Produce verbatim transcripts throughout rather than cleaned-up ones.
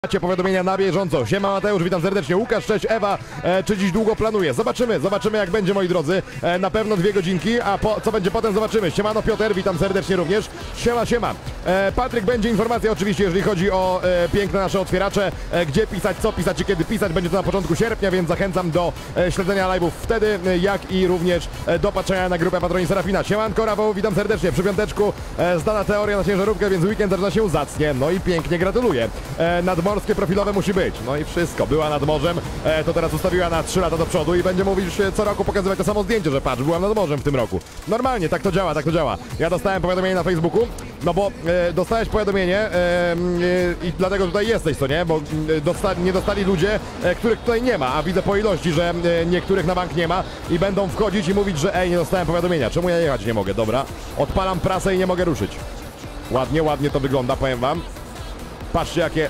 Macie powiadomienia na bieżąco. Siema Mateusz, witam serdecznie. Łukasz, cześć. Ewa, e, czy dziś długo planuje? Zobaczymy, zobaczymy jak będzie, moi drodzy. E, na pewno dwie godzinki, a po, co będzie potem zobaczymy. Siemano Piotr, witam serdecznie również. Siema, siema. E, Patryk, będzie informacja oczywiście, jeżeli chodzi o e, piękne nasze otwieracze. E, gdzie pisać, co pisać i kiedy pisać. Będzie to na początku sierpnia, więc zachęcam do e, śledzenia live'ów wtedy, e, jak i również e, do patrzenia na grupę Patroni Serafina. Siemanko, Rafał, witam serdecznie. Przy piąteczku e, zdana teoria na ciężarówkę, więc weekend zaczyna się zacnie. No i pięknie, gratuluję. E, nadmorskie profilowe musi być. No i wszystko. Była nad morzem, e, to teraz ustawiła na trzy lata do przodu i będzie mówić co roku pokazywać to samo zdjęcie, że patrz, byłam nad morzem w tym roku. Normalnie, tak to działa, tak to działa. Ja dostałem powiadomienie na Facebooku, no bo e, dostałeś powiadomienie e, e, i dlatego tutaj jesteś, co nie? Bo e, dosta nie dostali ludzie, e, których tutaj nie ma, a widzę po ilości, że e, niektórych na bank nie ma i będą wchodzić i mówić, że ej, nie dostałem powiadomienia. Czemu ja jechać nie mogę? Dobra. Odpalam prasę i nie mogę ruszyć. Ładnie, ładnie to wygląda, powiem wam. Patrzcie jakie...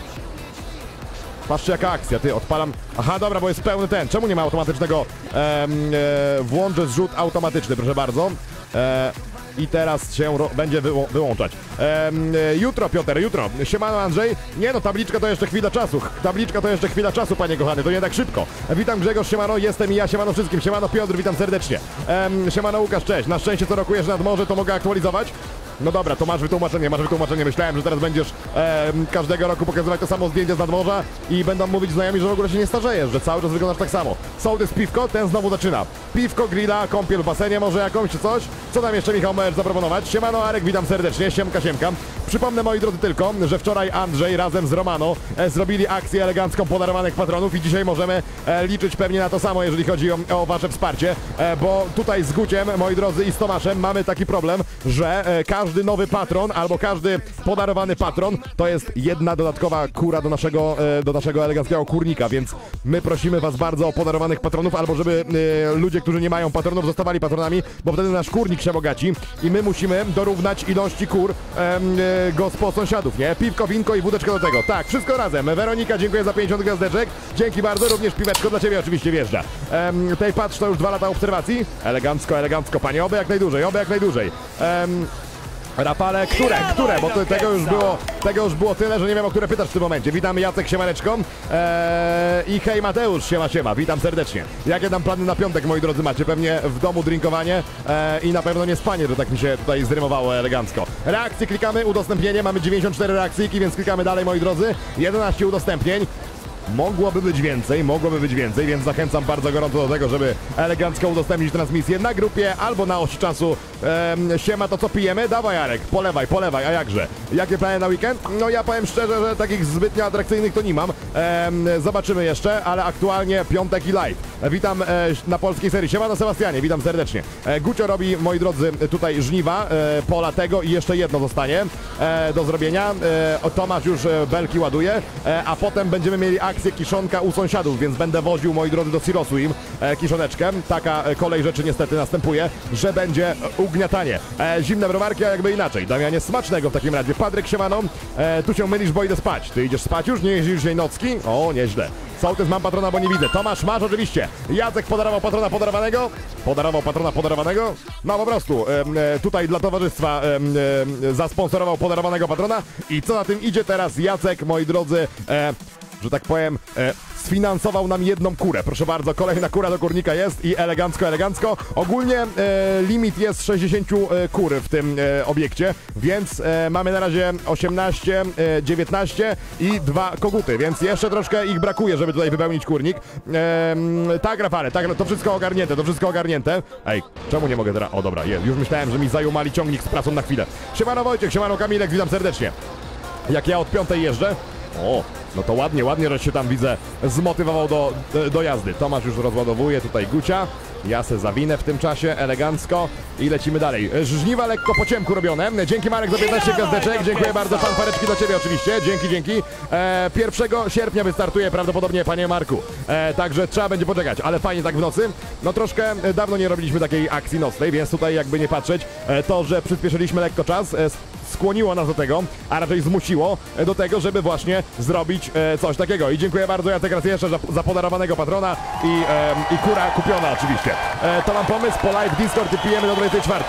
Patrzcie jaka akcja, ty, odpalam... Aha, dobra, bo jest pełny ten. Czemu nie ma automatycznego... E, e, włączę zrzut automatyczny, proszę bardzo. E, I teraz się będzie wyłą wyłączać. E, e, jutro, Piotr, jutro. Siemano, Andrzej. Nie no, tabliczka to jeszcze chwila czasu. Tabliczka to jeszcze chwila czasu, panie kochany. To nie tak szybko. E, witam Grzegorz, siemano, jestem i ja, siemano wszystkim. Siemano Piotr, witam serdecznie. E, siemano Łukasz, cześć. Na szczęście co roku jeżdżę nad morze, to mogę aktualizować. No dobra, to masz wytłumaczenie, masz wytłumaczenie. Myślałem, że teraz będziesz e, każdego roku pokazywać to samo zdjęcie z nadmorza i będą mówić znajomi, że w ogóle się nie starzejesz, że cały czas wyglądasz tak samo. Sołtys piwko, ten znowu zaczyna. Piwko, grilla, kąpiel w basenie może jakąś czy coś? Co tam jeszcze, Michał, możesz zaproponować? Siemano Arek, witam serdecznie, siemka, siemka. Przypomnę, moi drodzy, tylko, że wczoraj Andrzej razem z Romano e, zrobili akcję elegancką podarowanych patronów i dzisiaj możemy e, liczyć pewnie na to samo, jeżeli chodzi o, o wasze wsparcie, e, bo tutaj z Guciem, moi drodzy, i z Tomaszem mamy taki problem, że e, każdy Każdy nowy patron, albo każdy podarowany patron to jest jedna dodatkowa kura do naszego, do naszego eleganckiego kurnika, więc my prosimy was bardzo o podarowanych patronów, albo żeby e, ludzie, którzy nie mają patronów, zostawali patronami, bo wtedy nasz kurnik się bogaci i my musimy dorównać ilości kur e, e, gospo sąsiadów, nie? Piwko, winko i wódeczka do tego. Tak, wszystko razem. Weronika, dziękuję za pięćdziesiąt gwiazdeczek. Dzięki bardzo, również piweczko dla ciebie oczywiście wjeżdża. E, tej patrz, to już dwa lata obserwacji. Elegancko, elegancko, panie, oby jak najdłużej, oby jak najdłużej. E, Rafale, które, które, bo to, tego już było, tego już było tyle, że nie wiem, o które pytasz w tym momencie. Witam Jacek, siemaneczko eee, i hej Mateusz, siema, siema, witam serdecznie. Jakie tam plany na piątek, moi drodzy, macie? Pewnie w domu drinkowanie eee, i na pewno nie spanie, że tak mi się tutaj zrymowało elegancko. Reakcje klikamy, udostępnienie, mamy dziewięćdziesiąt cztery reakcyjki, więc klikamy dalej, moi drodzy. jedenaście udostępnień. Mogłoby być więcej, mogłoby być więcej, więc zachęcam bardzo gorąco do tego, żeby elegancko udostępnić transmisję na grupie albo na osi czasu. Ehm, siema, to co pijemy? Dawaj Jarek, polewaj, polewaj, a jakże? Jakie plany na weekend? No ja powiem szczerze, że takich zbytnio atrakcyjnych to nie mam. Ehm, zobaczymy jeszcze, ale aktualnie piątek i live. Witam e, na polskiej serii. Siemano Sebastianie, witam serdecznie. E, Gucio robi, moi drodzy, tutaj żniwa, e, pola tego i jeszcze jedno zostanie e, do zrobienia. E, Tomasz już e, belki ładuje, e, a potem będziemy mieli akcję kiszonka u sąsiadów, więc będę woził, moi drodzy, do silosu im e, kiszoneczkę. Taka e, kolej rzeczy niestety następuje, że będzie e, ugniatanie. E, zimne browarki, a jakby inaczej. Damianie, smacznego w takim razie. Patryk, siemano. E, tu się mylisz, bo idę spać. Ty idziesz spać już? Nie jeździsz dzisiaj nocki? O, nieźle. Sołtys, mam patrona, bo nie widzę. Tomasz, masz oczywiście. Jacek podarował patrona podarowanego. Podarował patrona podarowanego. No po prostu e, e, tutaj dla towarzystwa e, e, zasponsorował podarowanego patrona. I co na tym idzie teraz? Jacek, moi drodzy, e, że tak powiem, e, sfinansował nam jedną kurę. Proszę bardzo, kolejna kura do kurnika jest i elegancko, elegancko. Ogólnie e, limit jest sześćdziesiąt e, kur w tym e, obiekcie, więc e, mamy na razie osiemnaście, e, dziewiętnaście i dwa koguty, więc jeszcze troszkę ich brakuje, żeby tutaj wypełnić kurnik. E, tak, Rafale, tak, to wszystko ogarnięte, to wszystko ogarnięte. Ej, czemu nie mogę teraz? O dobra, jest. Już myślałem, że mi zajumali ciągnik z pracą na chwilę. Siemano Wojciech, siemano Kamilek, witam serdecznie. Jak ja od piątej jeżdżę, o, no to ładnie, ładnie, że się tam widzę zmotywował do, do jazdy. Tomasz już rozładowuje tutaj Gucia. Ja se zawinę w tym czasie elegancko i lecimy dalej. Żniwa lekko po ciemku robione. Dzięki Marek za piętnaście gwiazdeczek. Dziękuję bardzo, fanfareczki do ciebie oczywiście. Dzięki, dzięki. E, pierwszego sierpnia wystartuje prawdopodobnie, panie Marku. E, także trzeba będzie poczekać, ale fajnie tak w nocy. No troszkę dawno nie robiliśmy takiej akcji nocnej, więc tutaj jakby nie patrzeć, e, to, że przyspieszyliśmy lekko czas, e, skłoniło nas do tego, a raczej zmusiło do tego, żeby właśnie zrobić e, coś takiego. I dziękuję bardzo Jacek raz jeszcze za, za podarowanego patrona i, e, i kura kupiona oczywiście. E, to mam pomysł, po live Discord i pijemy do dwudziestej czwartej.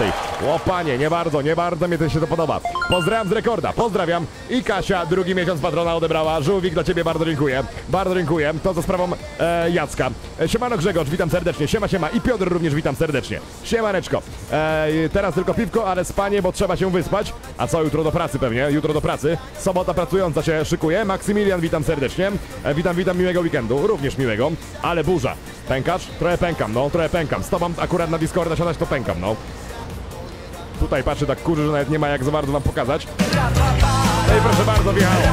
O panie, nie bardzo, nie bardzo mnie to się to podoba. Pozdrawiam z rekorda, pozdrawiam. I Kasia, drugi miesiąc patrona odebrała. Żółwik, dla ciebie bardzo dziękuję. Bardzo dziękuję. To za sprawą e, Jacka. E, siemano Grzegorz, witam serdecznie. Siema, siema. I Piotr również witam serdecznie. Siemaneczko. E, teraz tylko piwko, ale spanie, bo trzeba się wyspać. A co, jutro do pracy pewnie? Jutro do pracy. Sobota pracująca się szykuje. Maksymilian, witam serdecznie. E, witam, witam, miłego weekendu. Również miłego. Ale burza. Pękasz? Trochę pękam, no. Trochę pękam. Z tobą akurat na Discorda siadać, to pękam, no. Tutaj patrzę tak kurzy, że nawet nie ma jak za bardzo wam pokazać. No i proszę bardzo, wjechało.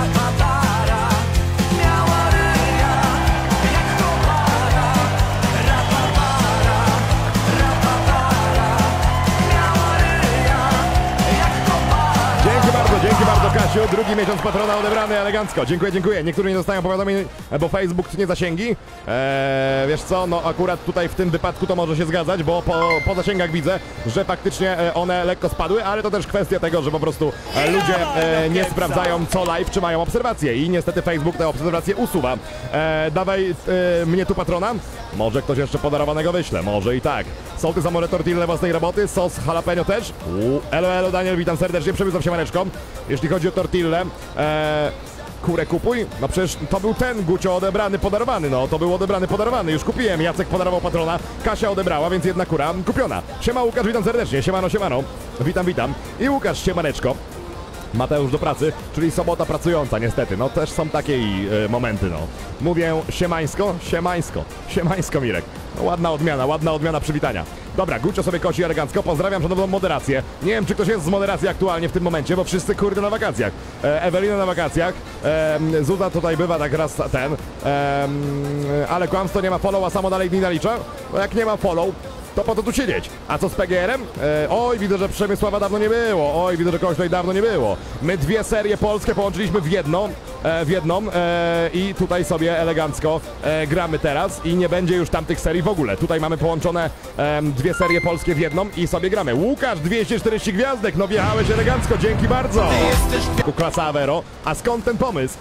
Dzięki bardzo, dzięki bardzo Kasiu. Drugi miesiąc patrona odebrany elegancko. Dziękuję, dziękuję. Niektórzy nie dostają powiadomień, bo Facebook tnie zasięgi. Eee, wiesz co, no akurat tutaj w tym wypadku to może się zgadzać, bo po, po zasięgach widzę, że faktycznie one lekko spadły, ale to też kwestia tego, że po prostu e, ludzie e, nie sprawdzają co live, czy mają obserwacje i niestety Facebook te obserwacje usuwa. E, dawaj e, mnie tu patrona. Może ktoś jeszcze podarowanego wyśle, może i tak. Sołtys amore tortille własnej roboty, sos jalapeno też. Uuu, elo, elo Daniel, witam serdecznie, przywiozłem się maneczką. Jeśli chodzi o tortille, e, kurę kupuj? No przecież to był ten Gucio odebrany, podarowany, no to był odebrany, podarowany, już kupiłem, Jacek podarował patrona, Kasia odebrała, więc jedna kura kupiona. Siema Łukasz, witam serdecznie, siemano, siemano, witam, witam. I Łukasz, siemaneczko. Mateusz do pracy, czyli sobota pracująca niestety, no też są takie i y, momenty, no. Mówię siemańsko, siemańsko, siemańsko Mirek. No, ładna odmiana, ładna odmiana przywitania. Dobra, Gucio sobie kosi elegancko, pozdrawiam szanowną moderację. Nie wiem, czy ktoś jest z moderacji aktualnie w tym momencie, bo wszyscy kurde na wakacjach. E, Ewelina na wakacjach, e, Zuza tutaj bywa tak raz ten, e, ale kłamstwo nie ma follow, a samo dalej dni nalicza. No jak nie ma follow, to po to tu siedzieć. A co z P G R-em? E, oj, widzę, że Przemysława dawno nie było. Oj, widzę, że kogoś tutaj dawno nie było. My dwie serie polskie połączyliśmy w jedną, e, w jedną e, i tutaj sobie elegancko e, gramy teraz i nie będzie już tamtych serii w ogóle. Tutaj mamy połączone e, dwie serie polskie w jedną i sobie gramy. Łukasz, dwieście czterdzieści gwiazdek, no wjechałeś elegancko, dzięki bardzo. Klasa Avero. A skąd ten pomysł?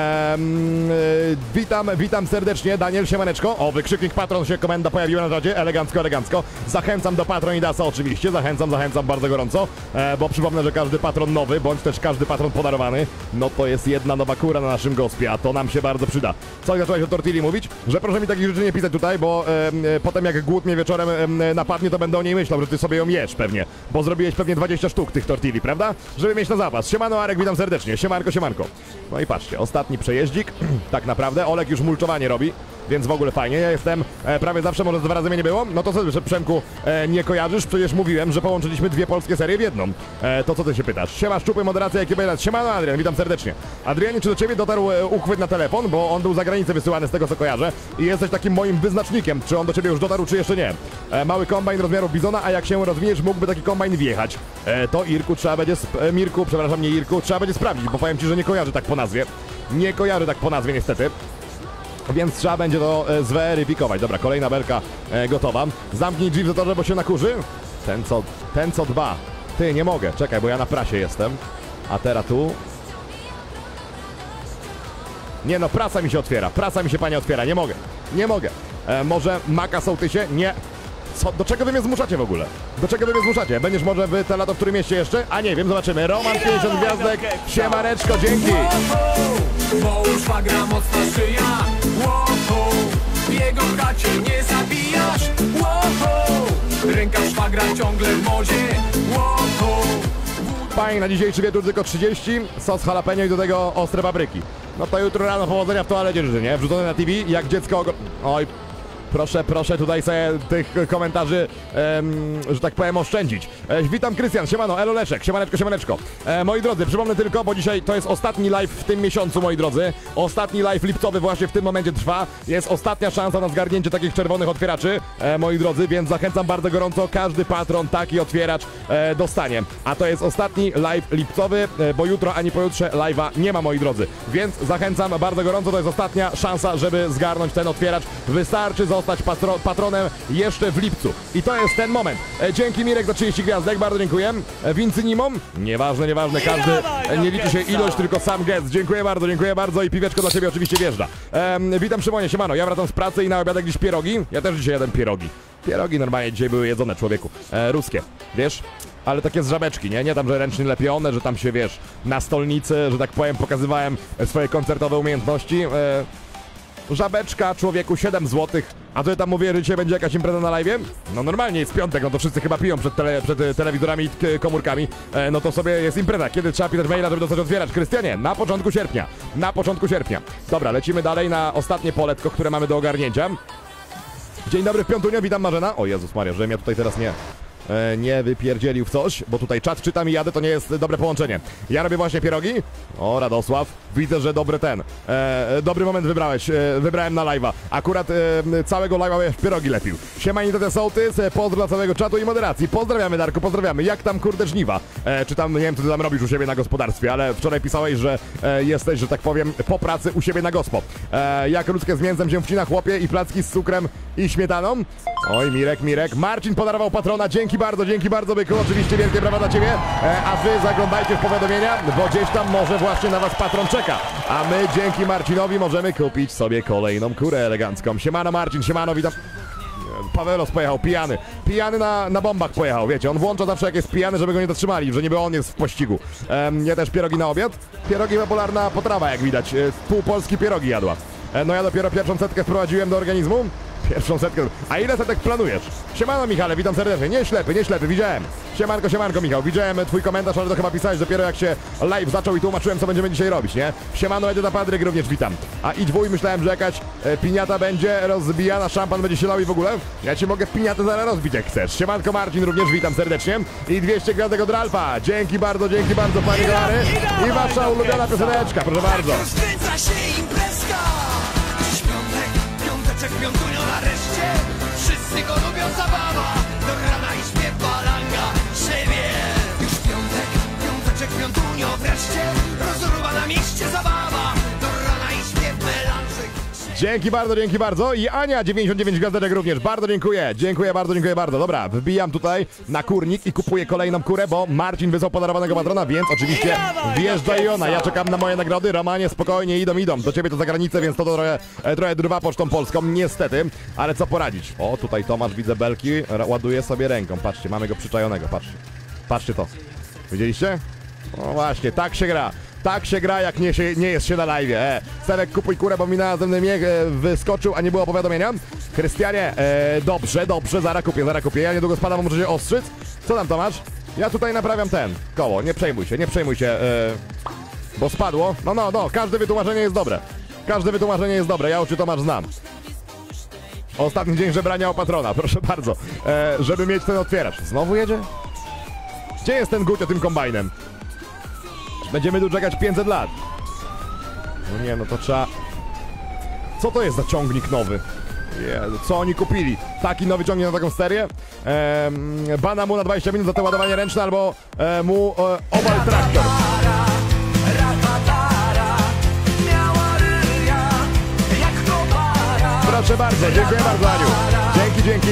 Ehm, y, witam, witam serdecznie, Daniel, siemaneczko. O, wykrzyknik patron się, komenda pojawiła na razie, elegancko, elegancko. Zachęcam do Patronidasa oczywiście, zachęcam, zachęcam bardzo gorąco, e, bo przypomnę, że każdy patron nowy, bądź też każdy patron podarowany, no to jest jedna nowa kura na naszym gospie, a to nam się bardzo przyda. Co zacząłeś o tortilli mówić? Że proszę mi takich rzeczy nie pisać tutaj, bo e, e, potem jak głód mnie wieczorem e, napadnie, to będę o niej myślał, że ty sobie ją jesz pewnie, bo zrobiłeś pewnie dwadzieścia sztuk tych tortilli, prawda? Żeby mieć na zapas. Siemano Arek, witam serdecznie, siemanko, siemanko. No i patrzcie, ostatni przejeździk, tak naprawdę, Olek już mulczowanie robi, więc w ogóle fajnie, ja jestem e, prawie zawsze, może dwa razy mnie nie było, no to co, że Przemku e, nie kojarzysz, przecież mówiłem, że połączyliśmy dwie polskie serie w jedną. E, to co ty się pytasz? Siema, szczupy, moderacja, jakie będzie? Siemano Adrian, witam serdecznie. Adrianie, czy do ciebie dotarł e, uchwyt na telefon, bo on był za granicę wysyłany z tego co kojarzę i jesteś takim moim wyznacznikiem, czy on do ciebie już dotarł, czy jeszcze nie. E, mały kombajn rozmiaru bizona, a jak się rozwiniesz, mógłby taki kombajn wjechać. E, to Irku trzeba będzie, e, Mirku, przepraszam, nie Irku, trzeba będzie sprawdzić, bo powiem ci, że nie kojarzę tak po nazwie. Nie kojarzę tak po nazwie niestety. Więc trzeba będzie to e, zweryfikować. Dobra, kolejna belka e, gotowa. Zamknij drzwi w zatorze, bo się nakurzy. Ten co, ten co dba. Ty, nie mogę. Czekaj, bo ja na prasie jestem. A teraz tu. Nie no, prasa mi się otwiera. Prasa mi się, panie, otwiera. Nie mogę. Nie mogę. E, może maka sołtysie? Nie. Co, do czego wy mnie zmuszacie w ogóle? Do czego wy mnie zmuszacie? Będziesz może w te lato w którym mieście jeszcze? A nie wiem, zobaczymy. Roman pięćdziesiąt gwiazdek. Siemaneczko, dzięki. Bo u szwagra mocna szyja. Łoho, w jego chacie nie zabijasz. Łoho, ręka szwagra ciągle w modzie. Łoho. Fajnie, na dzisiejszy wieczór tylko trzydzieści, sos jalapeno i do tego ostre papryki. No to jutro rano powodzenia w toalecie życzę, nie? Wrzucone na T V, jak dziecko ogo... Oj, proszę, proszę tutaj sobie tych komentarzy, em, że tak powiem, oszczędzić. E, witam Krystian, siemano, elo Leszek, siemaneczko, siemaneczko. E, moi drodzy, przypomnę tylko, bo dzisiaj to jest ostatni live w tym miesiącu, moi drodzy. Ostatni live lipcowy właśnie w tym momencie trwa. Jest ostatnia szansa na zgarnięcie takich czerwonych otwieraczy, e, moi drodzy, więc zachęcam bardzo gorąco. Każdy patron taki otwieracz e, dostanie. A to jest ostatni live lipcowy, e, bo jutro ani pojutrze live'a nie ma, moi drodzy. Więc zachęcam bardzo gorąco, to jest ostatnia szansa, żeby zgarnąć ten otwieracz. Wystarczy zostać patro, patronem jeszcze w lipcu. I to jest ten moment. E, dzięki Mirek za trzydzieści gwiazdek, bardzo dziękuję. E, Wincynimom? Nieważne, nieważne, każdy, e, nie liczy się ilość, tylko sam gest. Dziękuję bardzo, dziękuję bardzo i piweczko dla ciebie oczywiście wjeżdża. E, witam Szymonie, siemano, ja wracam z pracy i na obiadek dziś pierogi. Ja też dzisiaj jadłem pierogi. Pierogi normalnie dzisiaj były jedzone, człowieku. E, ruskie, wiesz? ale takie z żabeczki, nie? Nie tam, że ręcznie lepione, że tam się, wiesz, na stolnicy, że tak powiem, pokazywałem swoje koncertowe umiejętności. E, żabeczka, człowieku, siedem złotych. A ty tam mówię, że dzisiaj będzie jakaś impreza na live'ie? No normalnie jest piątek, no to wszyscy chyba piją przed, tele, przed telewizorami i k- komórkami. E, no to sobie jest impreza. Kiedy trzeba pisać maila, żeby dostać otwieracz? Krystianie, na początku sierpnia. Na początku sierpnia. Dobra, lecimy dalej na ostatnie poletko, które mamy do ogarnięcia. Dzień dobry, w Piątunio, witam Marzena. O Jezus Maria, żebym ja tutaj teraz nie... E, nie wypierdzielił w coś, bo tutaj czat czytam i jadę, to nie jest dobre połączenie. Ja robię właśnie pierogi. O, Radosław, widzę, że dobry ten. E, dobry moment wybrałeś, e, wybrałem na live'a. Akurat e, całego live'a w pierogi lepił. Siemani, to te sołtys, e, pozdro dla całego czatu i moderacji. Pozdrawiamy, Darku, pozdrawiamy. Jak tam, kurde, żniwa? E, czy tam, nie wiem, co ty tam robisz u siebie na gospodarstwie, ale wczoraj pisałeś, że e, jesteś, że tak powiem, po pracy u siebie na gospo. E, jak ludzkie z mięsem się wcina, chłopie, i placki z cukrem i śmietaną. Oj, Mirek, Mirek. Marcin podarował patrona, dzięki bardzo, dzięki bardzo, byku. Oczywiście wielkie brawa dla ciebie. E, a wy zaglądajcie w powiadomienia, bo gdzieś tam może właśnie na was patron czeka. A my dzięki Marcinowi możemy kupić sobie kolejną kurę elegancką. Siemano Marcin, siemano, witam. Pawelos pojechał, pijany. Pijany na, na bombach pojechał, wiecie. On włącza zawsze jak jest pijany, żeby go nie zatrzymali, że niby on jest w pościgu. Um, ja też pierogi na obiad. Pierogi popularna potrawa, jak widać. E, pół Polski pierogi jadła. E, no ja dopiero pierwszą setkę wprowadziłem do organizmu. Pierwszą setkę. A ile setek planujesz? Siemano Michale, witam serdecznie. Nie ślepy, nie ślepy, widziałem. Siemanko, siemanko Michał, widziałem twój komentarz, ale to chyba pisałeś dopiero jak się live zaczął i tłumaczyłem, co będziemy dzisiaj robić, nie? Siemano Edyta Padryk, również witam. A idź wuj, myślałem, że jakaś e, piniata będzie rozbijana, szampan będzie się lał i w ogóle. Ja ci mogę piniatę zaraz rozbić, jak chcesz. Siemanko Marcin, również witam serdecznie. I dwieście gwiazdek od Ralfa. Dzięki bardzo, dzięki bardzo, panie Dolary. I wasza ulubiona pioseneczka, proszę bardzo. Rozkręca się imprezka. Dziś piątek, piąteczek, piątunio nareszcie. Wszyscy go lubią, zabawa. Do rana i śpiew balanga szybie. Już piątek, piąteczek, piątunio wreszcie. Rozruba na mieście zabawa. Do rana i śpiew melanżyk. Dzięki bardzo, dzięki bardzo. I Ania, dziewięćdziesiąt dziewięć gwiazdeczek również. Bardzo dziękuję. Dziękuję bardzo, dziękuję bardzo. Dobra, wbijam tutaj na kurnik i kupuję kolejną kurę, bo Marcin wysłał podarowanego patrona, więc oczywiście wjeżdża i ona. Ja czekam na moje nagrody. Romanie, spokojnie, idą, idą. Do ciebie to za granicę, więc to trochę, trochę drwa pocztą polską, niestety. Ale co poradzić? O, tutaj Tomasz, widzę belki, ładuje sobie ręką. Patrzcie, mamy go przyczajonego, patrzcie. Patrzcie to. Widzieliście? No właśnie, tak się gra. Tak się gra, jak nie, się, nie jest się na live. E, Sewek, kupuj kurę, bo mi na następny mieg e, wyskoczył, a nie było powiadomienia. Krystianie, e, dobrze, dobrze, zaraz kupię, zaraz kupię. Ja niedługo spadam, bo muszę się ostrzyc. Co tam, Tomasz? Ja tutaj naprawiam ten koło, nie przejmuj się, nie przejmuj się, e, bo spadło. No, no, no, każde wytłumaczenie jest dobre. Każde wytłumaczenie jest dobre, ja oczy Tomasz znam. Ostatni dzień żebrania o patrona, proszę bardzo, e, żeby mieć ten otwieracz. Znowu jedzie? Gdzie jest ten Gucio tym kombajnem? Będziemy tu czekać pięćset lat. No nie, no to trzeba... Co to jest za ciągnik nowy? Jezu, co oni kupili? Taki nowy ciągnik na taką serię? Eee, bana mu na dwadzieścia minut za te ładowanie ręczne albo e, mu e, Owal Traktor. Proszę bardzo, dziękuję bardzo Aniu. Dzięki, dzięki.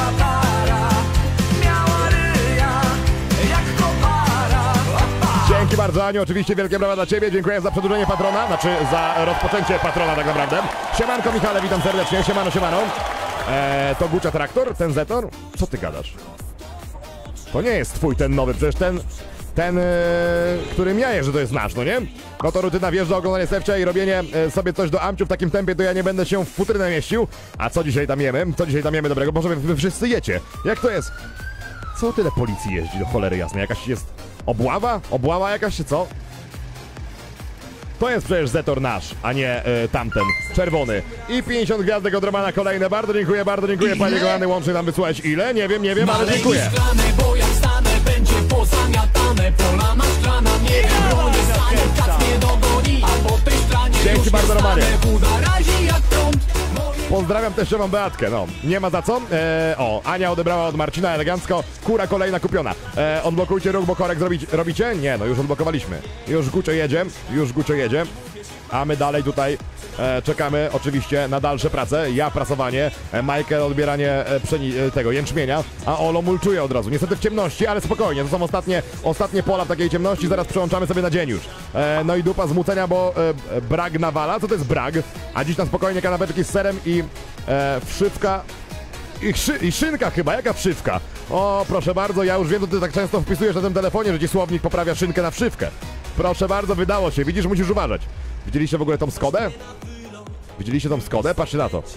Dzięki bardzo Aniu, oczywiście wielkie brawa dla ciebie, dziękuję za przedłużenie patrona, znaczy za rozpoczęcie patrona tak naprawdę. Siemanko Michale, witam serdecznie, siemano, siemano. Eee, to Gucia Traktor, ten Zetor? Co ty gadasz? To nie jest twój ten nowy, przecież ten, ten, e, który miałeś, że to jest nasz, no nie? No to rutyna wjeżdża, oglądanie Stefcia i robienie e, sobie coś do amciu w takim tempie, to ja nie będę się w futrynę mieścił. A co dzisiaj tam jemy? Co dzisiaj tam jemy dobrego? Boże, wy, wy wszyscy jecie. Jak to jest? Co tyle policji jeździ do cholery jasnej? Jakaś jest... Obława? Obława jakaś czy co? To jest przecież Zetor nasz, a nie y, tamten, czerwony. I pięćdziesiąt gwiazdek od Romana kolejne. Bardzo dziękuję, bardzo dziękuję, panie kochany, łącznie nam wysłać. Ile? Nie wiem, nie wiem, ale dziękuję. Szklane, bo jak stanę, będzie pozamiatane. Pola ma szklana, nie wiem, broni stanie, kac nie dogoni. A po tej stronie Dzięki bardzo, Romanie. Buda razi jak prąd. Pozdrawiam teściową Beatkę, no, nie ma za co. E, o, Ania odebrała od Marcina elegancko, kura kolejna kupiona. E, odblokujcie ruch, bo korek zrobić, robicie? Nie, no już odblokowaliśmy. Już Gucio jedzie, już Gucio jedzie. A my dalej tutaj e, czekamy oczywiście na dalsze prace. Ja prasowanie, e, Michael odbieranie e, przeni- e, tego jęczmienia, a Olo mulczuje od razu. Niestety w ciemności, ale spokojnie, to są ostatnie, ostatnie pola w takiej ciemności, zaraz przełączamy sobie na dzień już. E, no i dupa zmucenia, bo e, brag nawala. Co to jest brag? A dziś na spokojnie kanapeczki z serem i e, wszywka. I, szy- I szynka chyba, jaka wszywka? O, proszę bardzo, ja już wiem, że ty tak często wpisujesz na tym telefonie, że ci słownik poprawia szynkę na wszywkę. Proszę bardzo, wydało się, widzisz, musisz uważać. Widzieliście w ogóle tą Skodę? Widzieliście tą Skodę? Patrzcie na to.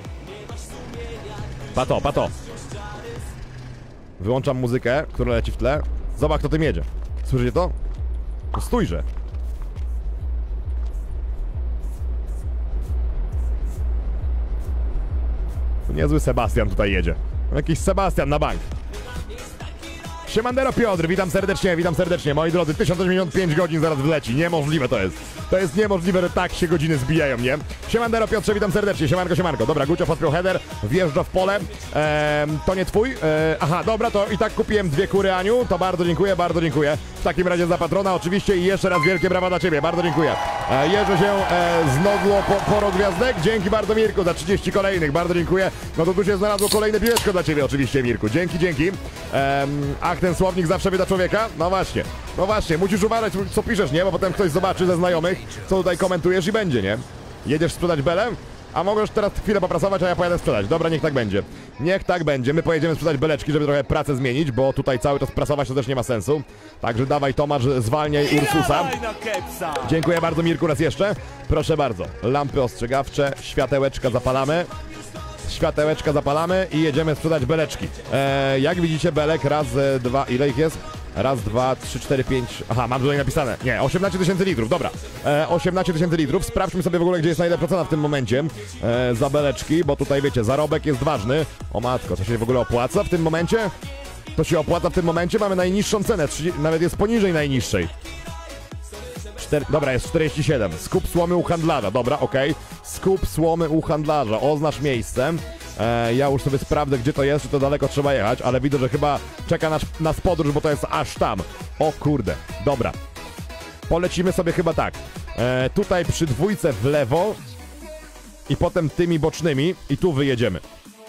Pato, pato. Wyłączam muzykę, która leci w tle. Zobacz, kto tym jedzie. Słyszycie to? No stójże. To niezły Sebastian tutaj jedzie. Jakiś Sebastian na bank. Siemandero Piotr, witam serdecznie, witam serdecznie. Moi drodzy, tysiąc osiemdziesiąt pięć godzin zaraz wleci. Niemożliwe to jest. To jest niemożliwe, że tak się godziny zbijają, nie? Siemandero Piotrze, witam serdecznie. Siemanko, siemanko. Dobra, Gucio podpiął header, wjeżdża w pole. Eee, to nie twój? Eee, aha, dobra, to i tak kupiłem dwie kury, Aniu. To bardzo dziękuję, bardzo dziękuję. W takim razie za patrona oczywiście i jeszcze raz wielkie brawa dla ciebie. Bardzo dziękuję. Eee, jeżdżę się e, znodło po, poro gwiazdek. Dzięki bardzo, Mirku, za trzydzieści kolejnych. Bardzo dziękuję. No to tu się znalazło kolejne piłeczko dla ciebie oczywiście, Mirku. Dzięki, dzięki. Eee, ach, ten słownik zawsze wyda człowieka? No właśnie. No właśnie, musisz uważać, co piszesz, nie? Bo potem ktoś zobaczy ze znajomych, co tutaj komentujesz i będzie, nie? Jedziesz sprzedać belę? A możesz teraz chwilę popracować, a ja pojadę sprzedać. Dobra, niech tak będzie. Niech tak będzie. My pojedziemy sprzedać beleczki, żeby trochę pracę zmienić, bo tutaj cały czas prasować to też nie ma sensu. Także dawaj, Tomasz, zwalniaj Ursusa. Dziękuję bardzo, Mirku, raz jeszcze. Proszę bardzo. Lampy ostrzegawcze, światełeczka zapalamy. Światełeczka zapalamy i jedziemy sprzedać beleczki. Eee, jak widzicie, belek raz, dwa, ile ich jest? Raz, dwa, trzy, cztery, pięć. Aha, mam tutaj napisane. Nie, osiemnaście tysięcy litrów, dobra. E, osiemnaście tysięcy litrów. Sprawdźmy sobie w ogóle, gdzie jest najlepsza cena w tym momencie e, za beleczki, bo tutaj wiecie, zarobek jest ważny. O matko, to się w ogóle opłaca w tym momencie? To się opłaca w tym momencie? Mamy najniższą cenę, trzydzieści, nawet jest poniżej najniższej. cztery, dobra, jest czterdzieści siedem. Skup słomy u handlarza, dobra, okej. Okay. Skup słomy u handlarza, oznacz miejsce. E, ja już sobie sprawdzę, gdzie to jest, czy to daleko trzeba jechać, ale widzę, że chyba czeka nas, nas podróż, bo to jest aż tam. O kurde, dobra. Polecimy sobie chyba tak. E, tutaj przy dwójce w lewo i potem tymi bocznymi i tu wyjedziemy.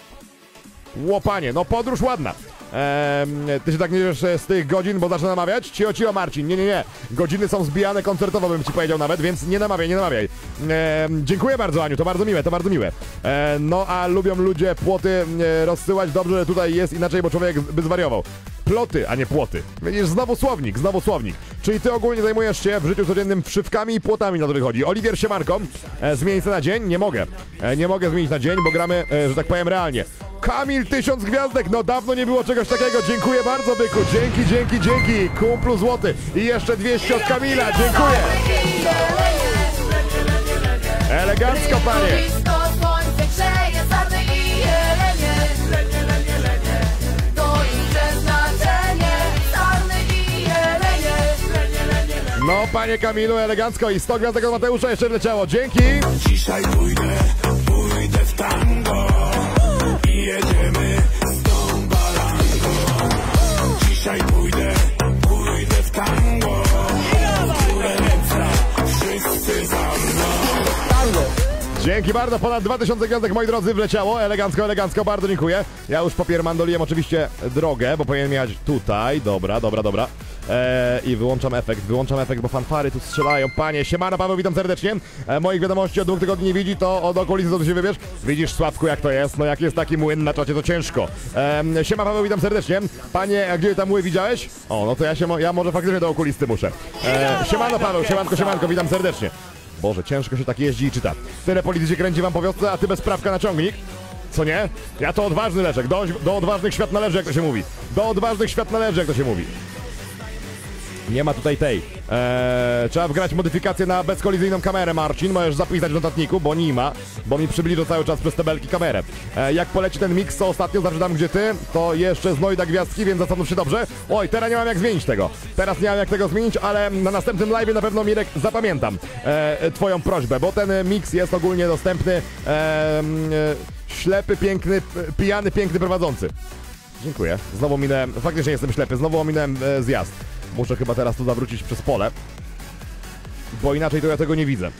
Łopanie, no podróż ładna. Eee, ty się tak nie wiesz z tych godzin, bo zacznę namawiać? Cio, cio, Marcin, nie, nie, nie. Godziny są zbijane koncertowo, bym ci powiedział nawet, więc nie namawiaj, nie namawiaj. Eee, dziękuję bardzo, Aniu, to bardzo miłe, to bardzo miłe. Eee, no a lubią ludzie płoty e, rozsyłać, dobrze, że tutaj jest inaczej, bo człowiek by zwariował. Ploty, a nie płoty. Widzisz, znowu słownik, znowu słownik. Czyli ty ogólnie zajmujesz się w życiu codziennym wszywkami i płotami, na to wychodzi. Oliwier, siemanko. E, zmienić na dzień? Nie mogę. E, nie mogę zmienić na dzień, bo gramy, e, że tak powiem, realnie. Kamil, tysiąc gwiazdek, no dawno nie było czegoś takiego. Dziękuję bardzo, byku. Dzięki, dzięki, dzięki. Kumplu złoty. I jeszcze dwieście od Kamila. Dziękuję. Elegancko, panie. No, panie Kamilu, elegancko i sto gwiazdek od Mateusza jeszcze wleciało. Dzięki. Dzisiaj pójdę, pójdę w tango i jedziemy z tą balangą. Dzisiaj pójdę, pójdę w tango, które lecę, wszyscy za mną. Dzięki bardzo, ponad dwa tysiące gwiazdek, moi drodzy, wleciało. Elegancko, elegancko, bardzo dziękuję. Ja już popiermandoliłem oczywiście drogę, bo powinien jechać tutaj. Dobra, dobra, dobra. Eee, I wyłączam efekt, wyłączam efekt, bo fanfary tu strzelają. Panie, siemano, Paweł, witam serdecznie. Eee, moich wiadomości od dwóch tygodni nie widzi, to od okolicy, co tu się wybierz. Widzisz, Sławku, jak to jest? No jak jest taki młyn na czacie, to ciężko. Eee, siema, Paweł, witam serdecznie. Panie, a gdzie tam mły widziałeś? O, no to ja się, mo ja może faktycznie do okulisty muszę. Eee, siemano, Paweł, siemanko, siemanko, witam serdecznie. Boże, ciężko się tak jeździ i czyta. Tyle politycznie kręci wam po wiosce, a ty bez prawka na ciągnik. Co nie? Ja to odważny Leszek. Do, do odważnych świat należy, jak to się mówi. Do odważnych świat należy, jak to się mówi. Nie ma tutaj tej. Eee, trzeba wgrać modyfikację na bezkolizyjną kamerę, Marcin. Możesz zapisać w notatniku, bo nie ma. Bo mi przybliża cały czas przez te belki kamerę. Eee, jak poleci ten mix, co ostatnio zawsze tam, gdzie ty, to jeszcze znojda gwiazdki, więc zastanów się dobrze. Oj, teraz nie mam jak zmienić tego. Teraz nie mam jak tego zmienić, ale na następnym live'ie na pewno, Mirek, zapamiętam eee, twoją prośbę, bo ten mix jest ogólnie dostępny. Eee, ślepy, piękny, pijany, piękny prowadzący. Dziękuję. Znowu minąłem, faktycznie jestem ślepy, znowu ominąłem e, zjazd. Muszę chyba teraz tu zawrócić przez pole, bo inaczej to ja tego nie widzę.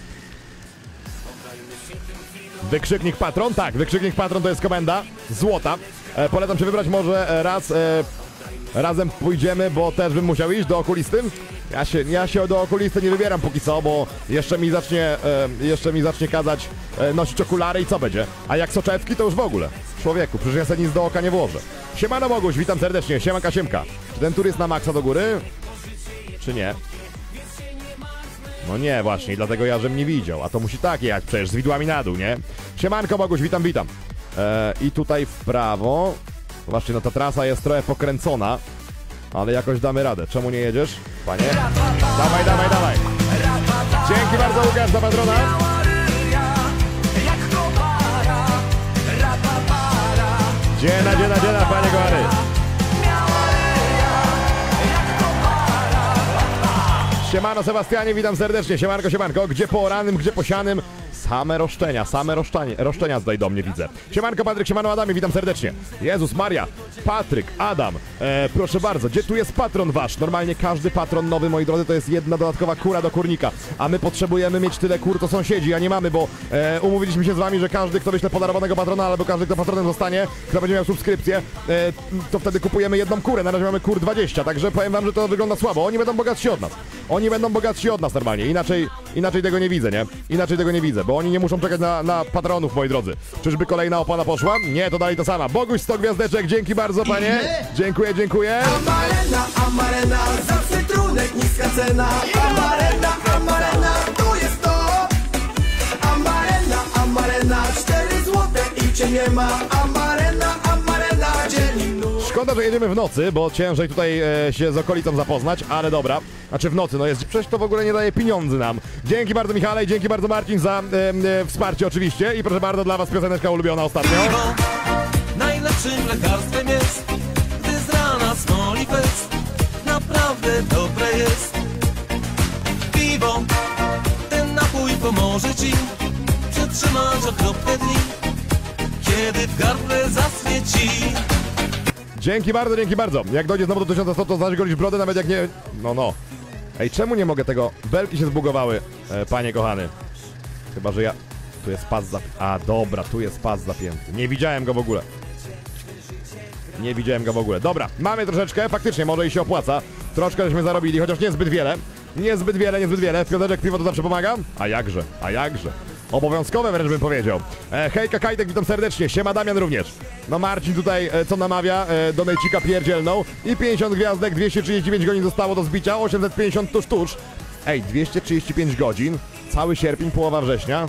Wykrzyknik patron? Tak, wykrzyknik patron to jest komenda złota. E, polecam się wybrać może raz, e, razem pójdziemy, bo też bym musiał iść do okulisty. Ja się, ja się do okulisty nie wybieram póki co, bo jeszcze mi zacznie, e, jeszcze mi zacznie kazać e, nosić okulary i co będzie? A jak soczewki, to już w ogóle. Człowieku, przecież ja sobie nic do oka nie włożę. Siemano Boguś, witam serdecznie, siemanka Siemka. Czy ten tur jest na maksa do góry? Czy nie? No nie, właśnie, dlatego ja żem nie widział, a to musi tak jechać przecież, z widłami na dół, nie? Siemanko Boguś, witam, witam. E, I tutaj w prawo, właśnie, no ta trasa jest trochę pokręcona, ale jakoś damy radę. Czemu nie jedziesz, panie? Dawaj, dawaj, dawaj. Dzięki bardzo, Łukasz, za patrona. Dziena, dziena, dziena, panie kochany. Siemano Sebastianie, witam serdecznie. Siemanko, siemanko. Gdzie po oranym, gdzie po sianym? Same roszczenia, same roszczenie, roszczenia tutaj do mnie widzę. Siemanko Patryk, siemano Adamie, witam serdecznie. Jezus Maria, Patryk, Adam, e, proszę bardzo, gdzie tu jest patron wasz? Normalnie każdy patron nowy, moi drodzy, to jest jedna dodatkowa kura do kurnika. A my potrzebujemy mieć tyle kur, to sąsiedzi, a nie mamy, bo e, umówiliśmy się z wami, że każdy, kto wyśle podarowanego patrona, albo każdy, kto patronem zostanie, kto będzie miał subskrypcję, e, to wtedy kupujemy jedną kurę. Na razie mamy kur dwadzieścia, także powiem wam, że to wygląda słabo. Oni będą bogatsi od nas. Oni będą bogatsi od nas normalnie. Inaczej, inaczej tego nie widzę, nie? Inaczej tego nie widzę, bo oni nie muszą czekać na, na patronów, moi drodzy. Czyżby kolejna opona poszła? Nie, to dalej to sama. Boguś, sto gwiazdeczek, dzięki bardzo, panie. Dziękuję, dziękuję. Amarena, amarena, zawsze trunek, niska cena. Amarena, amarena, tu jest to. Amarena, amarena, cztery złote i cię nie ma. Amarena, amarena, dzień i noc. Szkoda, że jedziemy w nocy, bo ciężej tutaj e, się z okolicą zapoznać, ale dobra. Znaczy w nocy, no jest, przecież to w ogóle nie daje pieniędzy nam. Dzięki bardzo Michale i dzięki bardzo Marcin za e, e, wsparcie oczywiście. I proszę bardzo, dla was pioseneczka ulubiona ostatnio. Piwo najlepszym lekarstwem jest, gdy z rana smoli fest. Naprawdę dobre jest. Piwo, ten napój pomoże ci przetrzymać okropne dni, kiedy w gardle zaswieci. Dzięki bardzo, dzięki bardzo. Jak dojdzie znowu do tysiąca sto, to znaczy golisz brodę, nawet jak nie... No, no. Ej, czemu nie mogę tego? Belki się zbugowały, e, panie kochany. Chyba, że ja... Tu jest pas zapięty. A, dobra, tu jest pas zapięty. Nie widziałem go w ogóle. Nie widziałem go w ogóle. Dobra, mamy troszeczkę, faktycznie, może i się opłaca. Troszkę żeśmy zarobili, chociaż niezbyt wiele. Niezbyt wiele, niezbyt wiele. Piąteczek piwo to zawsze pomaga? A jakże, a jakże. Obowiązkowe wręcz bym powiedział. E, hejka Kajtek, witam serdecznie. Siema Damian również. No Marcin tutaj e, co namawia, e, do Nejcika pierdzielną. I pięćdziesiąt gwiazdek, dwieście trzydzieści pięć godzin zostało do zbicia, osiemset pięćdziesiąt tuż tuż. Ej, dwieście trzydzieści pięć godzin, cały sierpień, połowa września.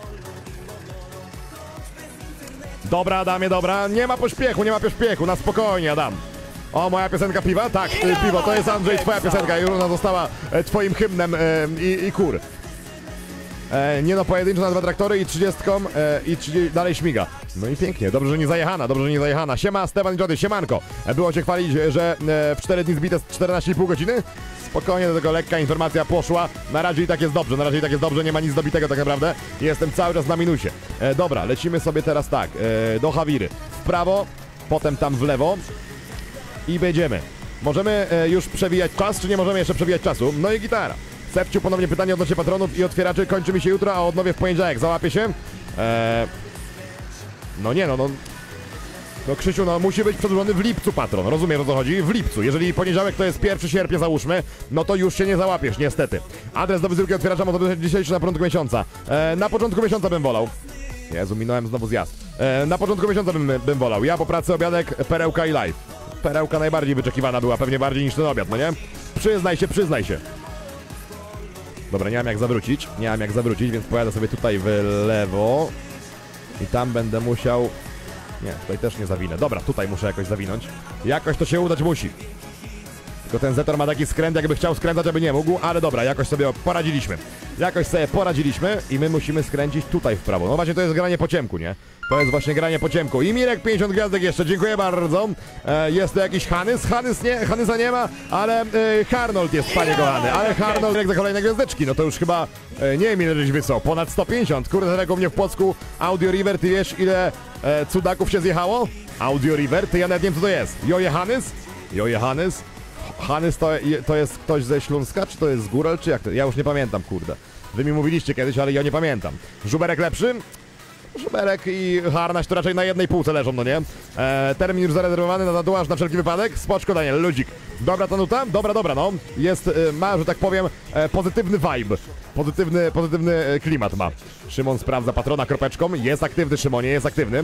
Dobra Adamie, dobra, nie ma pośpiechu, nie ma pośpiechu, na spokojnie Adam. O, moja piosenka piwa? Tak, y, piwo, to jest Andrzej, twoja piosenka i ona została e, twoim hymnem e, i, i kur. E, nie no, pojedynczo na dwa traktory i trzydziestką e, i trzydzieści, dalej śmiga. No i pięknie, dobrze, że nie zajechana, dobrze, że nie zajechana. Siema, Stefan i Jody, siemanko. E, było się chwalić, że e, w cztery dni zbite czternaście i pół godziny? Spokojnie, do tego lekka informacja poszła. Na razie i tak jest dobrze, na razie i tak jest dobrze, nie ma nic dobitego tak naprawdę. Jestem cały czas na minusie. E, dobra, lecimy sobie teraz tak, e, do Hawiry. W prawo, potem tam w lewo i będziemy. Możemy e, już przewijać czas, czy nie możemy jeszcze przewijać czasu? No i gitara. Sepciu, ponownie pytanie odnośnie patronów i otwieraczy. Kończy mi się jutro, a odnowię w poniedziałek. Załapie się? Eee... No nie no, no... No Krzysiu, no musi być przedłużony w lipcu patron. Rozumiesz, o co chodzi? W lipcu. Jeżeli poniedziałek to jest pierwszy sierpnia, załóżmy, no to już się nie załapiesz, niestety. Adres do wysyłki otwieracza może dzisiejszy na początku miesiąca. Eee, na początku miesiąca bym wolał. Jezu, minąłem znowu zjazd. Eee, na początku miesiąca bym, bym wolał. Ja po pracy obiadek, perełka i live. Perełka najbardziej wyczekiwana była, pewnie bardziej niż ten obiad, no nie? Przyznaj się, przyznaj się. Dobra, nie mam jak zawrócić, nie mam jak zawrócić, więc pojadę sobie tutaj w lewo i tam będę musiał... Nie, tutaj też nie zawinę. Dobra, tutaj muszę jakoś zawinąć. Jakoś to się udać musi. Tylko ten Zetor ma taki skręt, jakby chciał skręcać, aby nie mógł, ale dobra, jakoś sobie poradziliśmy. Jakoś sobie poradziliśmy i my musimy skręcić tutaj w prawo. No właśnie to jest granie po ciemku, nie? To jest właśnie granie po ciemku. I Mirek, pięćdziesiąt gwiazdek jeszcze, dziękuję bardzo. E, jest to jakiś Hanys? Hanys nie, Hanysa nie ma, ale e, Harnold jest, panie kochany. Ale Harnold jak za kolejne gwiazdeczki, no to już chyba, e, nie wiem ile żeś wysłał, ponad sto pięćdziesiąt. Kurde, tak u mnie w Płocku Audio River, ty wiesz ile e, cudaków się zjechało? Audio River, ty ja nawet nie wiem co to jest. Joje Hanys? Joje Hanys? Hanys to, to jest ktoś ze Śląska, czy to jest z Górel, czy jak to? Ja już nie pamiętam, kurde. Wy mi mówiliście kiedyś, ale ja nie pamiętam. Żuberek lepszy? Żuberek i Harnaś to raczej na jednej półce leżą, no nie? E, termin już zarezerwowany na tatuaż na wszelki wypadek. Spoczko, Daniel, ludzik. Dobra ta nuta? Dobra, dobra, no. Jest, e, ma, że tak powiem, e, pozytywny vibe. Pozytywny, pozytywny klimat ma. Szymon sprawdza patrona kropeczką. Jest aktywny, Szymonie, jest aktywny.